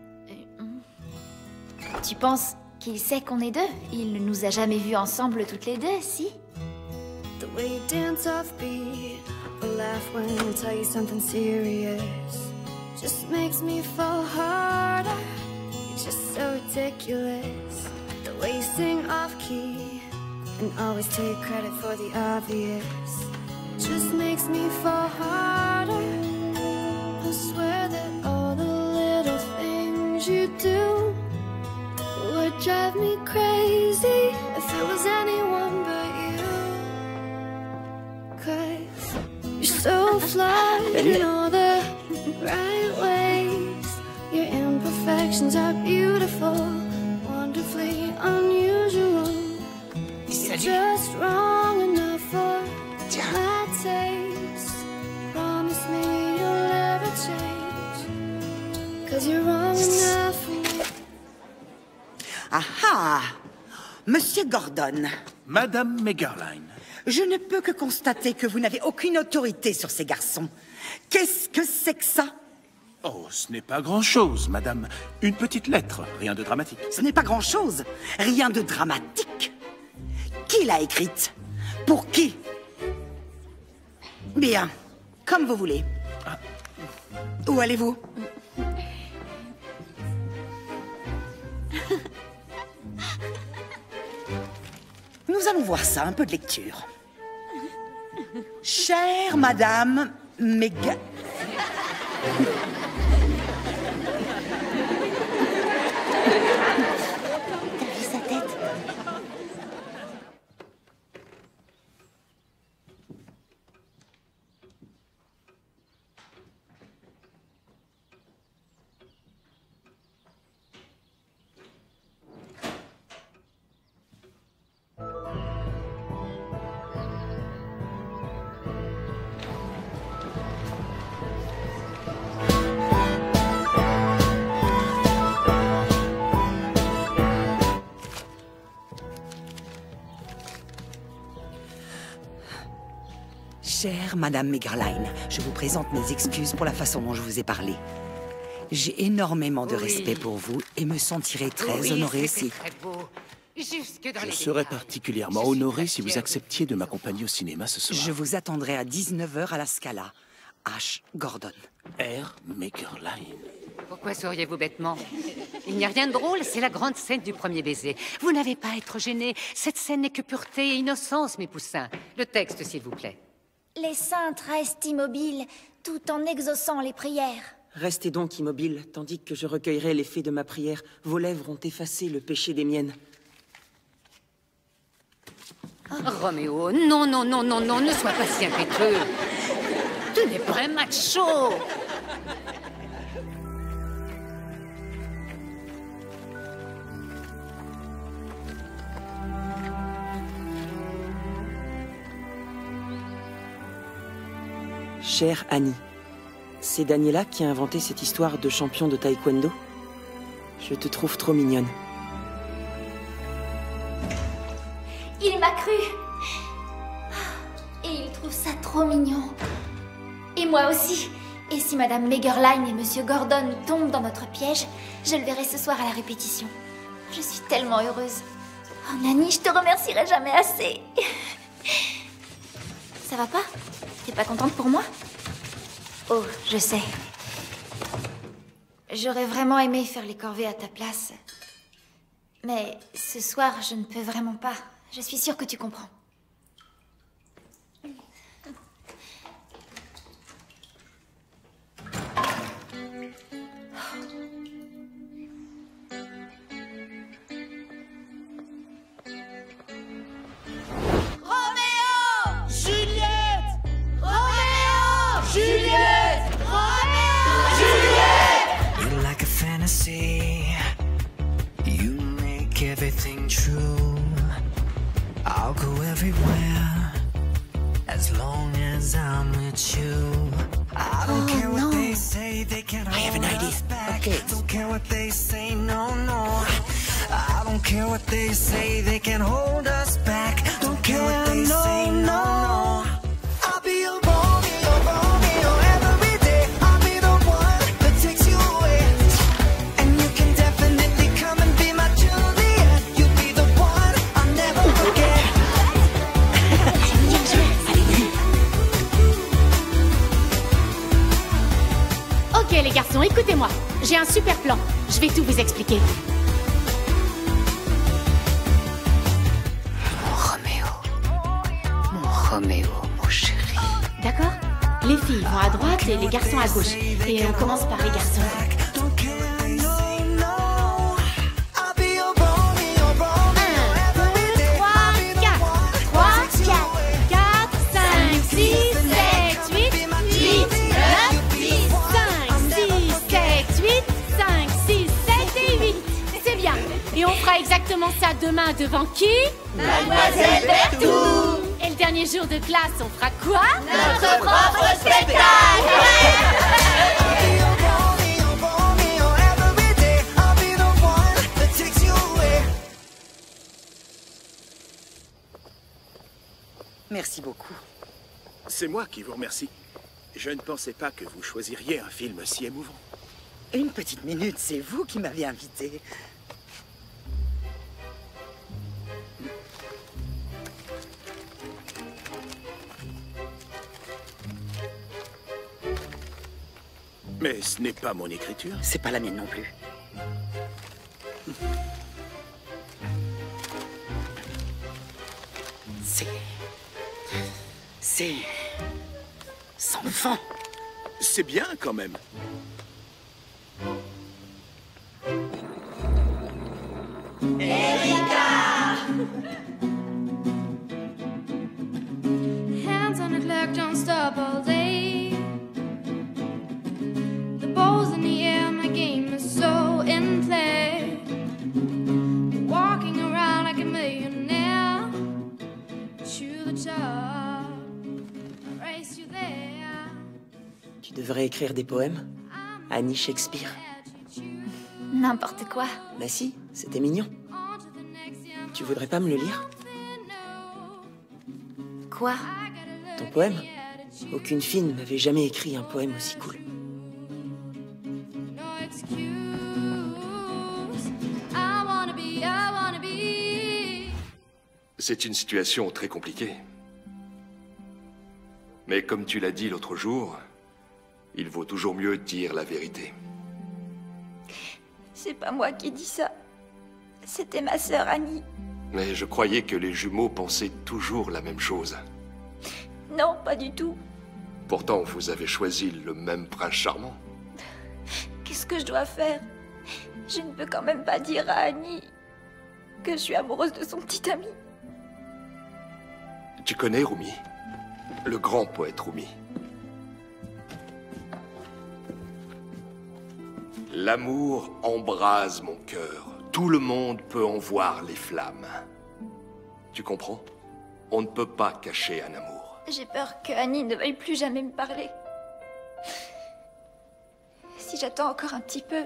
Tu penses qu'il sait qu'on est deux? Il ne nous a jamais vus ensemble toutes les deux, si? The way you dance offbeat, or laugh when I tell you something serious, just makes me fall harder. It's just so ridiculous. The way you sing off key and always take credit for the obvious, just makes me fall harder. I swear that all the little things you do would drive me crazy if it was anyone but you. 'Cause you're so flawed in all the right ways. Your imperfections are beautiful, wonderfully unusual. You're just wrong enough for Tiens. Promise me you'll never change. 'Cause you're wrong enough. Ah ah! Monsieur Gordon. Madame Megerlein. Je ne peux que constater que vous n'avez aucune autorité sur ces garçons. Qu'est-ce que c'est que ça? Oh, ce n'est pas grand-chose, madame. Une petite lettre, rien de dramatique. Ce n'est pas grand-chose, rien de dramatique. Qui l'a écrite? Pour qui? Bien, comme vous voulez. Où allez-vous? Nous allons voir ça, un peu de lecture. Chère Madame Meg... T'as vu sa tête? Chère Madame Megerlein, je vous présente mes excuses pour la façon dont je vous ai parlé. J'ai énormément de respect pour vous et me sentirai très honorée si... Je serais particulièrement honoré si vous acceptiez de m'accompagner au cinéma ce soir. Je vous attendrai à 19h à la Scala. H. Gordon. R. Megerlein. Pourquoi souriez-vous bêtement? Il n'y a rien de drôle, c'est la grande scène du premier baiser. Vous n'avez pas à être gêné. Cette scène n'est que pureté et innocence, mes poussins. Le texte, s'il vous plaît. Les saintes restent immobiles, tout en exaucant les prières. Restez donc immobile, tandis que je recueillerai l'effet de ma prière. Vos lèvres ont effacé le péché des miennes. Roméo, non, non, non, non, non, ne sois pas si impétueux. Tu n'es pas un macho. Chère Annie, c'est Daniela qui a inventé cette histoire de champion de taekwondo. Je te trouve trop mignonne. Il m'a cru. Et il trouve ça trop mignon. Et moi aussi. Et si Madame Megerlein et Monsieur Gordon tombent dans notre piège, je le verrai ce soir à la répétition. Je suis tellement heureuse. Oh Nani, je te remercierai jamais assez. Ça va pas? T'es pas contente pour moi? Oh, je sais. J'aurais vraiment aimé faire les corvées à ta place. Mais ce soir, je ne peux vraiment pas. Je suis sûre que tu comprends. You're like a fantasy. You make everything true. I'll go everywhere as long as I'm with you. I don't care what they say, they can't hold us back. Don't care what they say, no, no. I don't care what they say, they can't hold us back. Don't care what they say, no, no. I'll be your Romeo every day. I'll be the one that takes you away. And you can definitely come and be my Juliet. You'll be the one I'll never forget. Ok les garçons, écoutez-moi. J'ai un super plan. Je vais tout vous expliquer. Roméo, mon chéri. D'accord? Les filles vont à droite et les garçons à gauche. Et on commence par les garçons. 5, 6, 7 et 8. C'est bien. Et on fera exactement ça demain devant qui? Mademoiselle Berthoud. Et le dernier jour de classe, on fera quoi? Notre propre spectacle! Merci beaucoup. C'est moi qui vous remercie. Je ne pensais pas que vous choisiriez un film si émouvant. Une petite minute, c'est vous qui m'avez invité. Mais ce n'est pas mon écriture. C'est pas la mienne non plus. C'est... sans fond. C'est bien quand même. Hands on the clock, don't stop all day. The ball's in the air, my game is so in play. Walking around like a millionaire. To the top, I race you there. Tu devrais écrire des poèmes? Annie Shakespeare. N'importe quoi. Bah si, c'était mignon. Tu voudrais pas me le lire? Quoi? Ton poème? Aucune fille n'avait jamais écrit un poème aussi cool. No excuse. I wanna be. C'est une situation très compliquée. Mais comme tu l'as dit l'autre jour, il vaut toujours mieux dire la vérité. C'est pas moi qui dis ça. C'était ma sœur Annie. Mais je croyais que les jumeaux pensaient toujours la même chose. Non, pas du tout. Pourtant, vous avez choisi le même prince charmant. Qu'est-ce que je dois faire? Je ne peux quand même pas dire à Annie que je suis amoureuse de son petit ami. Tu connais Rumi? Le grand poète Rumi. L'amour embrase mon cœur. Tout le monde peut en voir les flammes. Tu comprends? On ne peut pas cacher un amour. J'ai peur que Annie ne veuille plus jamais me parler. Si j'attends encore un petit peu,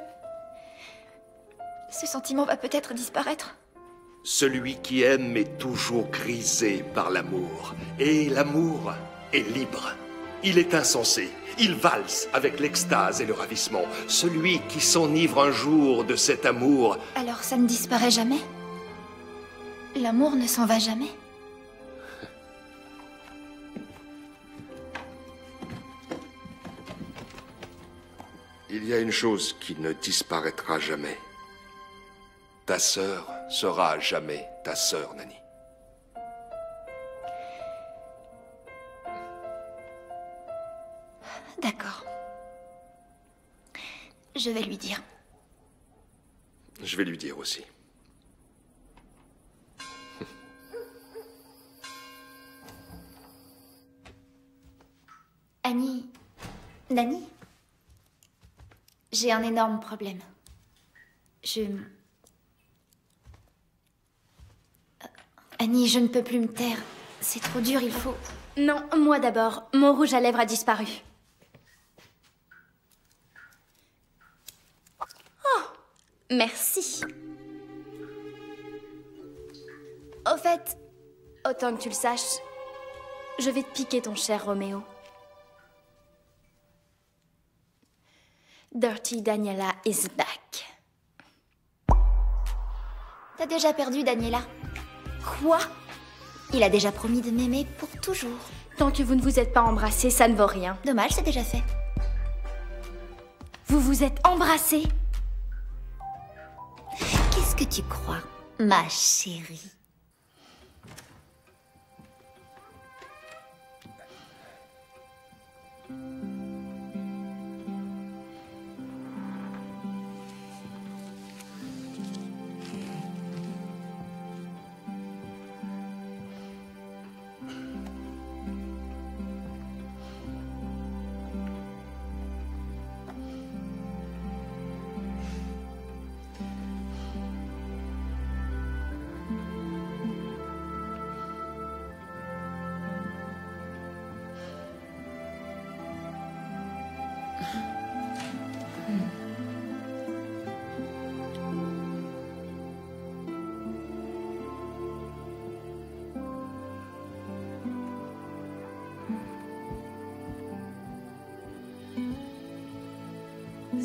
ce sentiment va peut-être disparaître. Celui qui aime est toujours grisé par l'amour. Et l'amour est libre. Il est insensé. Il valse avec l'extase et le ravissement. Celui qui s'enivre un jour de cet amour... Alors ça ne disparaît jamais? L'amour ne s'en va jamais? Il y a une chose qui ne disparaîtra jamais. Ta sœur sera à jamais ta sœur, Nani. D'accord. Je vais lui dire. Je vais lui dire aussi. Annie... Nani? J'ai un énorme problème. Annie, je ne peux plus me taire. C'est trop dur, il faut... Non, moi d'abord. Mon rouge à lèvres a disparu. Oh, merci. Au fait, autant que tu le saches, je vais te piquer ton cher Roméo. Dirty Daniela is back. T'as déjà perdu, Daniela? Quoi? Il a déjà promis de m'aimer pour toujours. Tant que vous ne vous êtes pas embrassés, ça ne vaut rien. Dommage, c'est déjà fait. Vous vous êtes embrassés? Qu'est-ce que tu crois, ma chérie?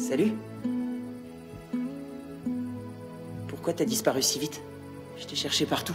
Salut. Pourquoi t'as disparu si vite? Je t'ai cherché partout.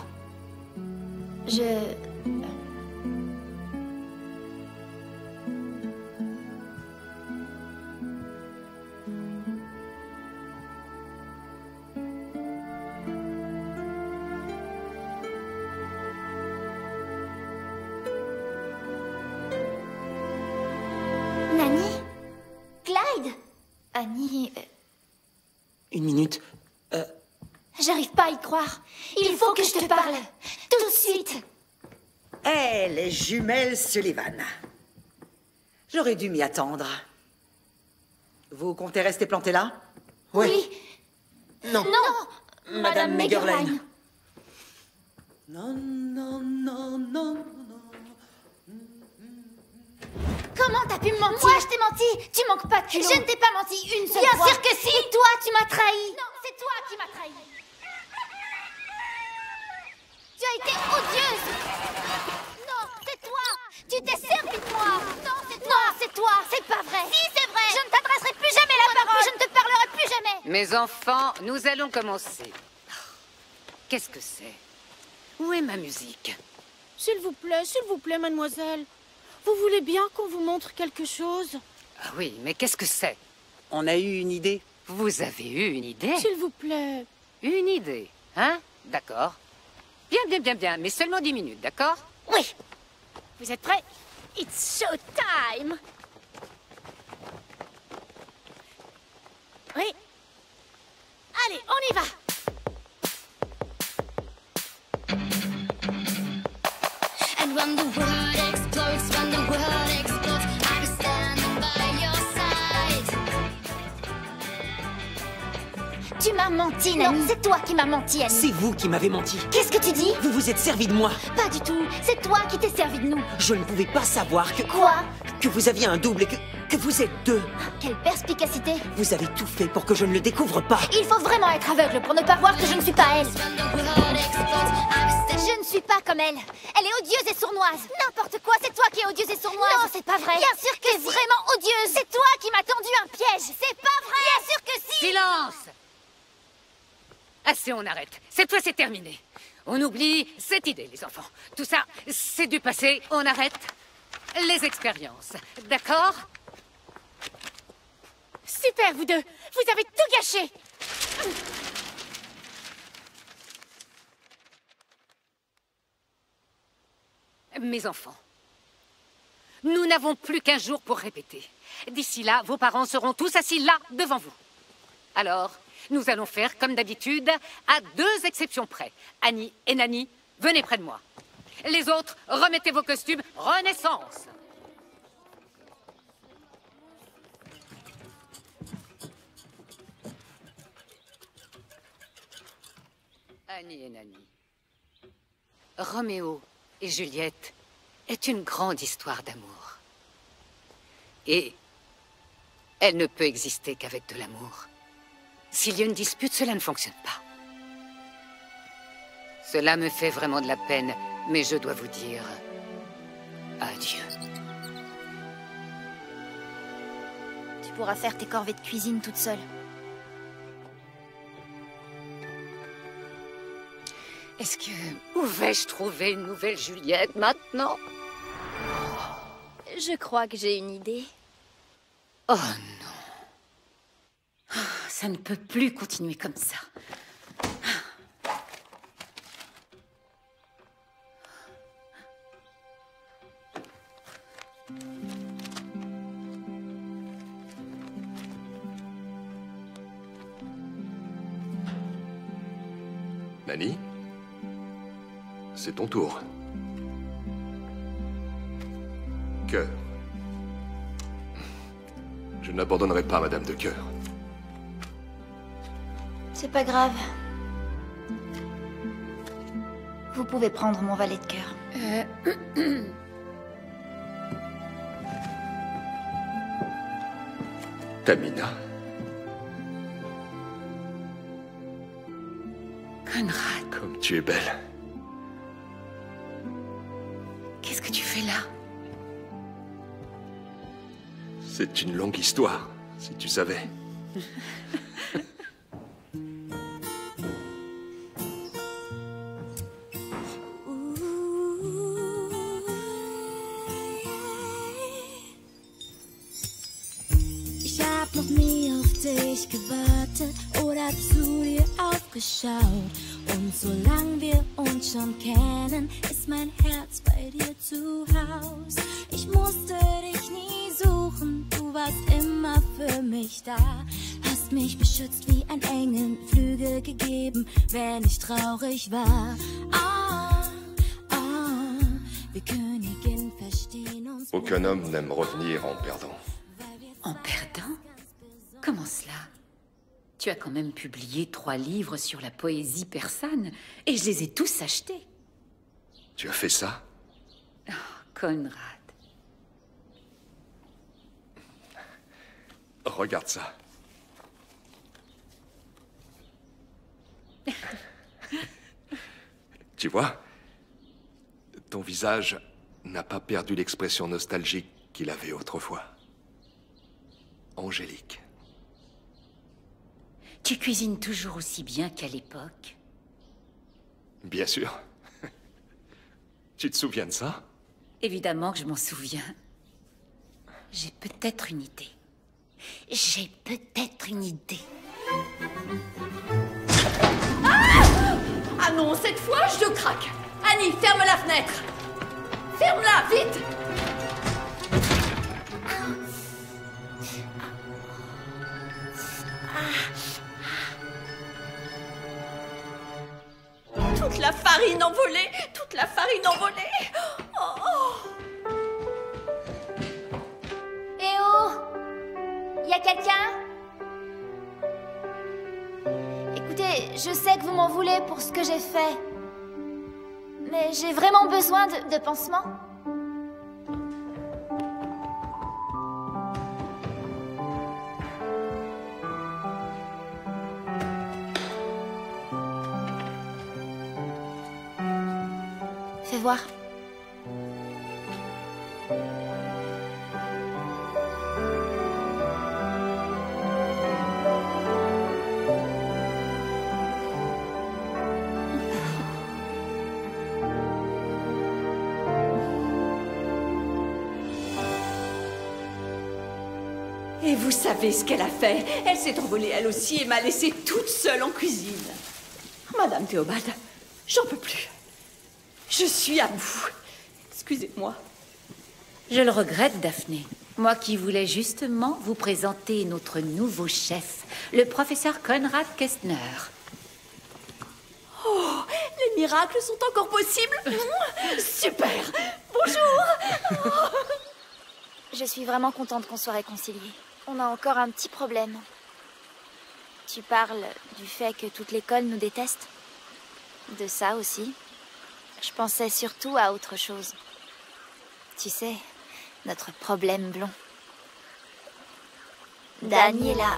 Nani? Clyde? Annie... Une minute. J'arrive pas à y croire. Il faut que je te parle. Tout de suite. Eh, les jumelles Sullivan. J'aurais dû m'y attendre. Vous comptez rester planté là? Oui. Non. Non, Madame Megerlein. Non, non, non, non. Comment t'as pu me mentir? Moi, je t'ai menti. Tu manques pas de culot. Je ne t'ai pas menti une seule fois. Bien sûr que si. Et toi, tu m'as trahi. Non, c'est toi qui m'as trahi. Tu as été odieuse. Non, c'est toi. Tu t'es servi de moi. Non, c'est toi. Non, c'est toi. C'est pas vrai. Si, c'est vrai. Je ne t'adresserai plus jamais la parole. Je ne te parlerai plus jamais. Mes enfants, nous allons commencer. Qu'est-ce que c'est? Où est ma musique? S'il vous plaît, mademoiselle. Vous voulez bien qu'on vous montre quelque chose? Ah oui, mais qu'est-ce que c'est? On a eu une idée. Vous avez eu une idée? S'il vous plaît. Une idée, hein? D'accord. Bien, mais seulement 10 minutes, d'accord? Oui. Vous êtes prêts? It's show time. Oui. Allez, on y va. And when the world explodes, I'll be standing by your side. Tu m'as menti, Nani. Non, c'est toi qui m'as menti, Annie. C'est vous qui m'avez menti. Qu'est-ce que tu dis? Vous vous êtes servi de moi. Pas du tout. C'est toi qui t'es servi de nous. Je ne pouvais pas savoir que... Quoi? Que vous aviez un double et que vous êtes deux. Quelle perspicacité. Vous avez tout fait pour que je ne le découvre pas. Il faut vraiment être aveugle pour ne pas voir que je ne suis pas elle. Je ne suis pas comme elle. Elle est odieuse et sournoise. N'importe quoi, c'est toi qui es odieuse et sournoise. Non, c'est pas vrai. Bien sûr que c'est vraiment odieuse. C'est toi qui m'as tendu un piège. C'est pas vrai. Bien sûr que si. Silence! Assez, on arrête. Cette fois, c'est terminé. On oublie cette idée, les enfants. Tout ça, c'est du passé. On arrête les expériences. D'accord? Super, vous deux. Vous avez tout gâché. Mes enfants, nous n'avons plus qu'un jour pour répéter. D'ici là, vos parents seront tous assis là, devant vous. Alors, nous allons faire comme d'habitude, à 2 exceptions près. Annie et Nani, venez près de moi. Les autres, remettez vos costumes. Renaissance! Annie et Nani. Roméo et Juliette est une grande histoire d'amour. Et elle ne peut exister qu'avec de l'amour. S'il y a une dispute, cela ne fonctionne pas. Cela me fait vraiment de la peine, mais je dois vous dire adieu. Tu pourras faire tes corvées de cuisine toute seule. Est-ce que... Où vais-je trouver une nouvelle Juliette maintenant? Je crois que j'ai une idée. Oh non. Ça ne peut plus continuer comme ça. Nani, c'est ton tour. Cœur. Je n'abandonnerai pas Madame de Cœur. C'est pas grave. Vous pouvez prendre mon valet de cœur. Tamina. Conrad. Comme tu es belle. Qu'est-ce que tu fais là? C'est une longue histoire, si tu savais. Ich hab noch nie auf dich gewartet oder zu dir aufgeschaut. Und solange wir uns schon kennen, ist mein Herz bei dir zu Haus. Ich musste dich nie suchen, du warst immer für mich da. Hast mich beschützt wie ein Engel, Flügel gegeben, wenn ich traurig war. Wir Königin verstehen uns. Aucun homme n'aime revenir en perdant. En perdant? Comment cela? Tu as quand même publié 3 livres sur la poésie persane, et je les ai tous achetés. Tu as fait ça? Oh, Conrad. Regarde ça. Tu vois? Ton visage n'a pas perdu l'expression nostalgique qu'il avait autrefois. Angélique. Tu cuisines toujours aussi bien qu'à l'époque? Bien sûr. Tu te souviens de ça? Évidemment que je m'en souviens. J'ai peut-être une idée. J'ai peut-être une idée. Ah non, cette fois, je craque. Annie, ferme la fenêtre. Ferme-la, vite. Toute la farine envolée. Toute la farine envolée. Oh. Eh oh! Y a quelqu'un? Écoutez, je sais que vous m'en voulez pour ce que j'ai fait. Mais j'ai vraiment besoin de pansements. Fais voir. Et vous savez ce qu'elle a fait? Elle s'est envolée elle aussi et m'a laissée toute seule en cuisine. Madame Théobald, j'en peux plus. Je suis à bout. Excusez-moi. Je le regrette, Daphné. Moi qui voulais justement vous présenter notre nouveau chef, le professeur Conrad Kestner. Oh, les miracles sont encore possibles. Super. Bonjour. Je suis vraiment contente qu'on soit réconciliés. On a encore un petit problème. Tu parles du fait que toute l'école nous déteste? De ça aussi. Je pensais surtout à autre chose. Tu sais, notre problème blond. Daniela.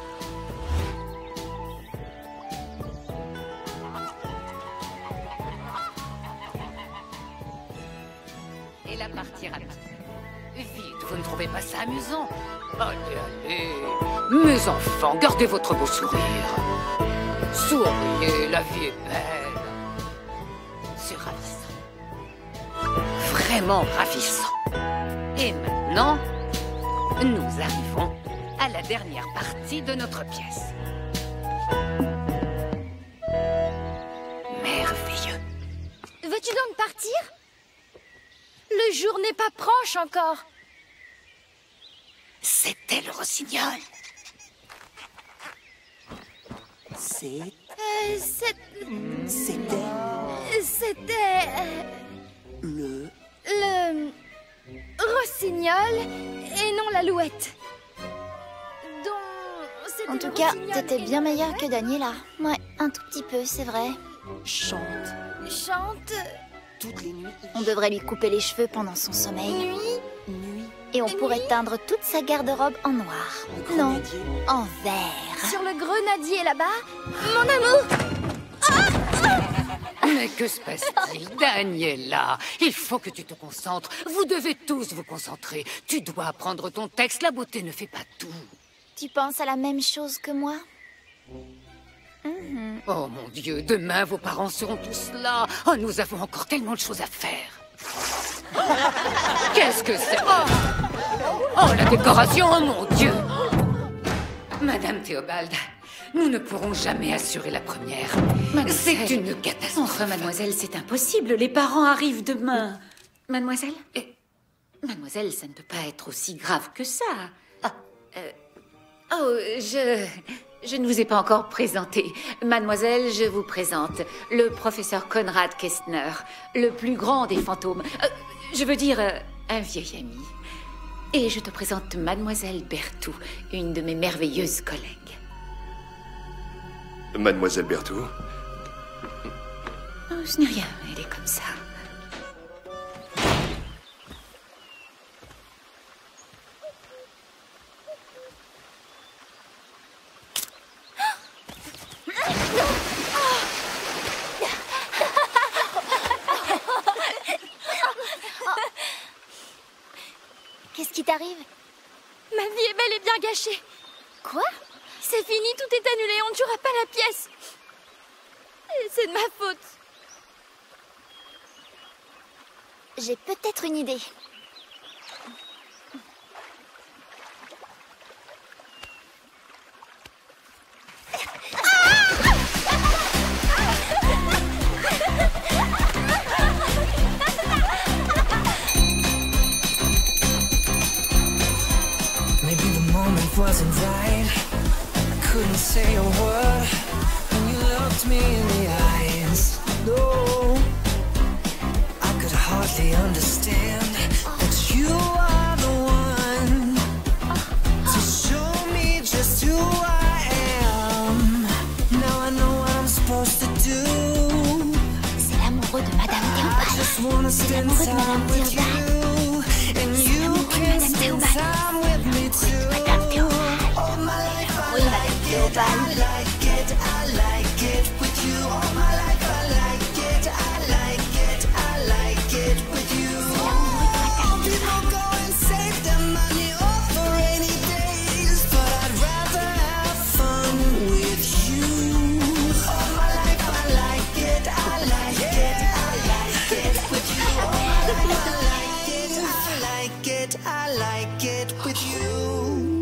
Et la partie rapide. Vite, vous ne trouvez pas ça amusant? Allez, allez. Mes enfants, gardez votre beau sourire. Souriez, la vie est belle. C'est ravissant. Vraiment ravissant. Et maintenant, nous arrivons à la dernière partie de notre pièce. Merveilleux. Veux-tu donc partir? Le jour n'est pas proche encore. C'était le rossignol. C'était... Le rossignol et non l'alouette. Donc, En tout cas, t'étais bien meilleure que Daniela. Ouais, un tout petit peu, c'est vrai. chante Chante toutes les nuits. On devrait lui couper les cheveux pendant son sommeil. Nuit. Et on pourrait teindre toute sa garde-robe en noir. Non, en vert. sur le grenadier là-bas. Mon amour. Mais que se passe-t-il, Daniela? Il faut que tu te concentres. Vous devez tous vous concentrer. Tu dois apprendre ton texte. La beauté ne fait pas tout. Tu penses à la même chose que moi? Oh mon Dieu, demain vos parents seront tous là. Oh, nous avons encore tellement de choses à faire. Qu'est-ce que c'est? Oh, la décoration, oh mon Dieu! Madame Théobald, nous ne pourrons jamais assurer la première. C'est une catastrophe. Enfin, mademoiselle, c'est impossible. Les parents arrivent demain. Mademoiselle? Mademoiselle, ça ne peut pas être aussi grave que ça. Je ne vous ai pas encore présenté. Mademoiselle, je vous présente le professeur Konrad Kestner, le plus grand des fantômes. Je veux dire, un vieil ami. Et je te présente Mademoiselle Berthoud, une de mes merveilleuses collègues. Mademoiselle Berthoud? Oh, ce n'est rien, elle est comme ça. Qu'est-ce qui t'arrive? Ma vie est bel et bien gâchée. Quoi? C'est fini, tout est annulé, on ne jouera pas la pièce. Et c'est de ma faute. J'ai peut-être une idée. Maybe the moment wasn't right. I couldn't say a word when you looked me in the eyes. No, I could hardly understand that you are the one to show me just who I am. Now I know what I'm supposed to do. C'est l'amoureux de Madame Théobald. C'est l'amoureux de Madame Théobald. And you can spend time with me too. All my life I like it, I like it, I like it with you. All my life I like it, I like it, I like it with you. People go and save their money all for rainy days, but I'd rather have fun with you. All my life I like it, I like it, I like it with you. All my life I like it, I like it, I like it with you.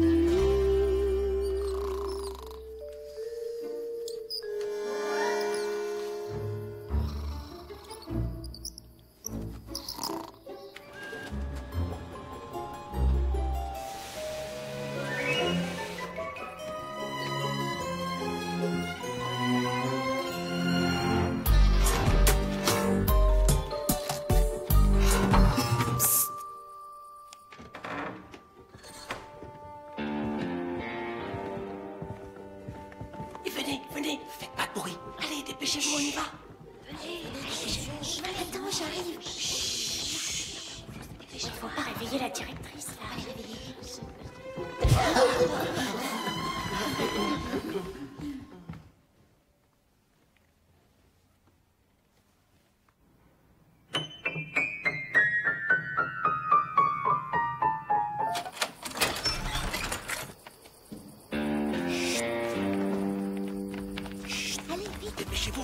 Venez, faites pas de bruit. Allez, dépêchez-vous, on y va. Attends, j'arrive. Il faut pas réveiller la directrice, là. Dépêchez-vous.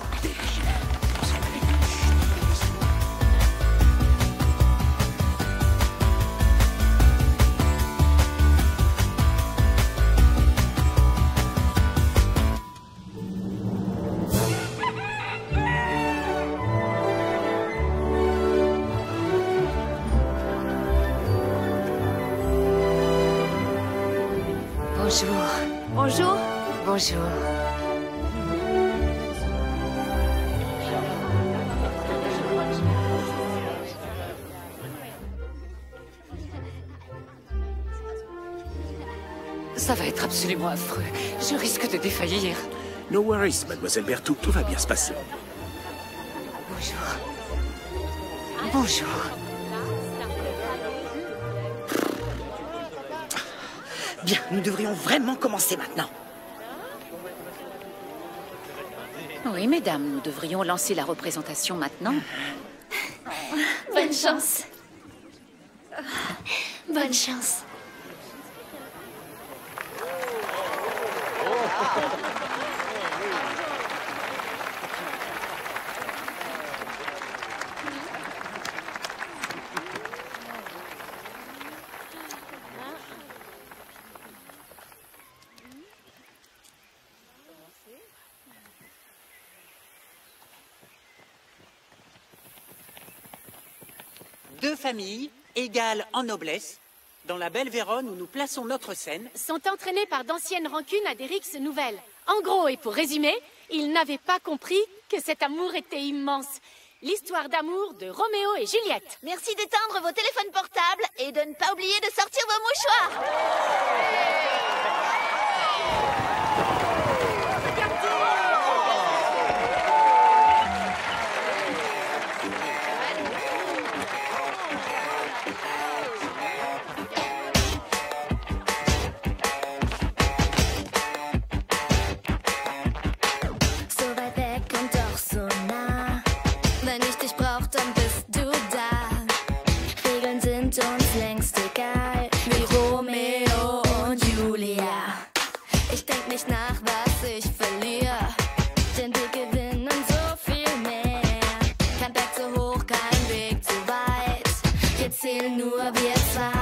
Bonjour. Bonjour. Bonjour. Ça va être absolument affreux. Je risque de défaillir. No worries, mademoiselle Berthoud, tout va bien se passer. Bonjour. Bonjour. Bien, nous devrions vraiment commencer maintenant. Oui, mesdames, nous devrions lancer la représentation maintenant. Bonne chance. Bonne chance. Deux familles, égales en noblesse, dans la belle Vérone où nous plaçons notre scène, sont entraînés par d'anciennes rancunes à des rixes nouvelles. En gros, et pour résumer, ils n'avaient pas compris que cet amour était immense. L'histoire d'amour de Roméo et Juliette. Merci d'éteindre vos téléphones portables et de ne pas oublier de sortir vos mouchoirs. Uns längst egal, wie Romeo und Julia. Ich denk nicht nach, was ich verliere, denn wir gewinnen so viel mehr. Kein Berg zu hoch, kein Weg zu weit, wir zählen nur wir zwei.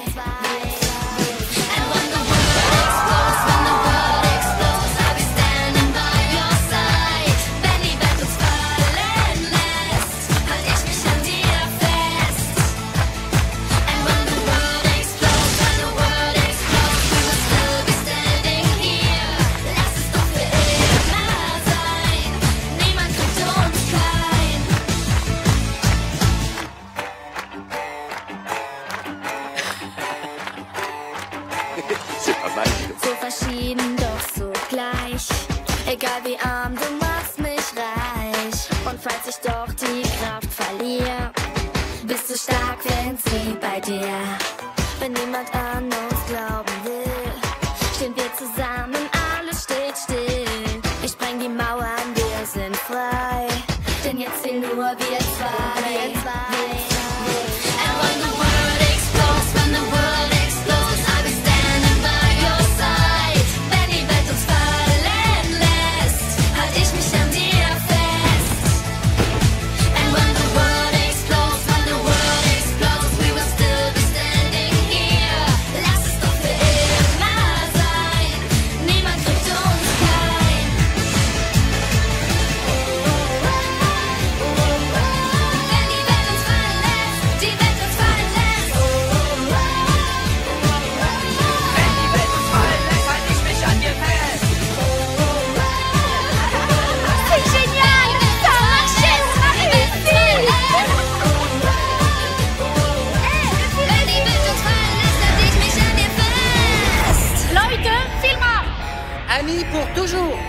And when the world explodes, when the world explodes, I'll be standing by your side. Wenn die Welt uns fallen lässt, halt ich mich an dir fest. And when the world explodes, we will still be standing here. Lass es doch für immer sein, niemand kriegt uns klein. C'est pas mal. So verschieden, doch so gleich. Egal wie arm, du machst mich reich. Und falls ich doch die Kraft verliere, bist du stark, wenn sie bei dir. Wenn niemand an uns glauben will, stehen wir zusammen, alles steht still. Ich spreng die Mauern, wir sind frei. Denn jetzt sind nur wir zwei. And when the world explodes, when the world explodes, I'll be standing by your side. Wenn die Welt uns fallen lässt, halt ich mich an dir fest. And when the world explodes, we will still be standing here. Lass es doch für immer sein, niemand kriegt uns klein. Wenn die Welt uns fallen lässt, die Welt uns fallen lässt. Wenn die Welt uns fallen lässt, halt ich mich an dir fest. C'est génial! Ça a marché! Wenn die Welt uns fallen lässt, halt ich mich an dir fest. Leute, Filma! amis pour toujours.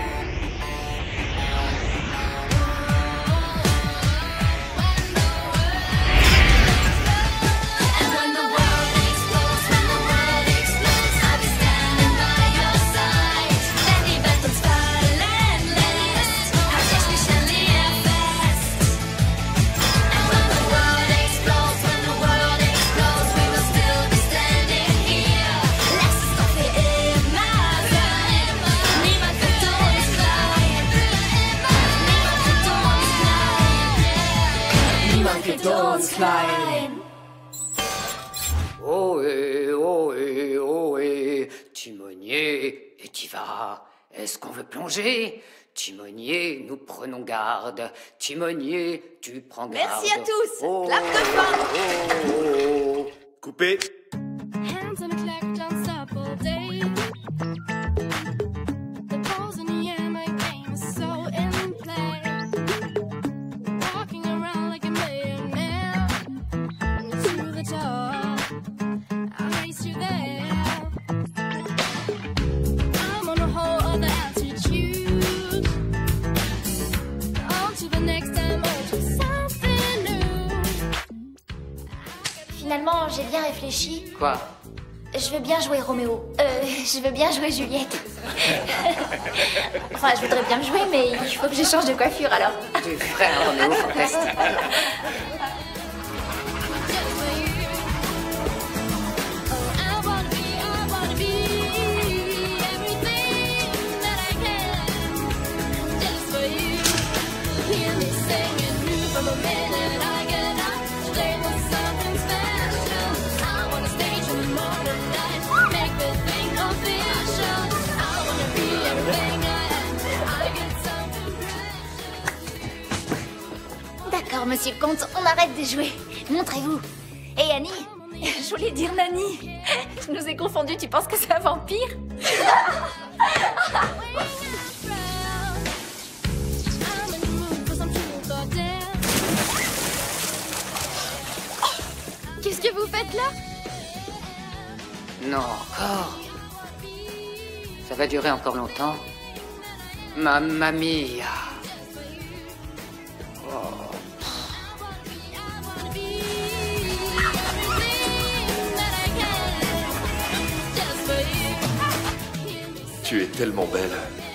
And when the world explodes, I'll be standing by your side. Wenn die Welt uns fallen lässt, halt ich mich an dir fest. And when the world explodes, we will still be standing here. Lass es doch für immer sein, niemand kriegt uns klein. Niemand kriegt uns klein. Ohé, ohé, ohé, timonier, et t'y vas. Est-ce qu'on veut plonger? Timonier, nous prenons garde. Timonier, tu prends garde. Merci à tous. Oh, Clap de fin. Oh. Coupé. Hands on a clack, don't stop all day. The balls in the air, my game is so in play. Walking around like a millionaire. To the top, I race you there. I'm on a whole other altitude. On to the next time, on to something new. Finalement, j'ai bien réfléchi. Quoi? Je veux bien jouer Roméo. Je veux bien jouer Juliette. Enfin, je voudrais bien me jouer, mais il faut que je change de coiffure alors. Tu ferais un Roméo fantastique. I wanna be everything that I Alors, monsieur le comte, on arrête de jouer. Montrez-vous. Et Annie? Je voulais dire Nani. Je nous ai confondus, tu penses que c'est un vampire? Qu'est-ce que vous faites là? Non, encore. Ça va durer encore longtemps. Mamma mia. Oh. Tu es tellement belle.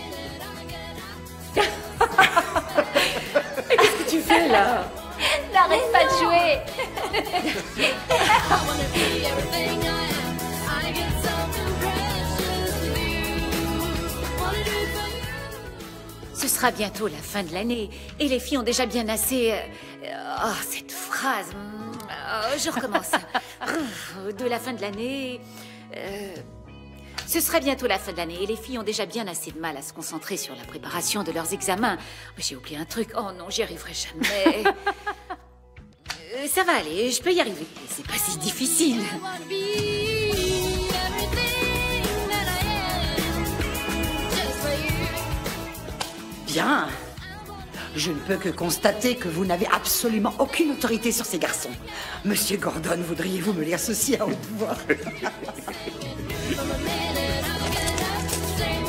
Qu'est-ce que tu fais là? N'arrête pas de jouer. Ce sera bientôt la fin de l'année et les filles ont déjà bien assez... Oh, cette phrase... je recommence. De la fin de l'année... Ce sera bientôt la fin de l'année et les filles ont déjà bien assez de mal à se concentrer sur la préparation de leurs examens. J'ai oublié un truc. Oh non, j'y arriverai jamais. Ça va aller, je peux y arriver. C'est pas si difficile. Bien. Je ne peux que constater que vous n'avez absolument aucune autorité sur ces garçons. Monsieur Gordon, voudriez-vous me lire ceci à haute voix?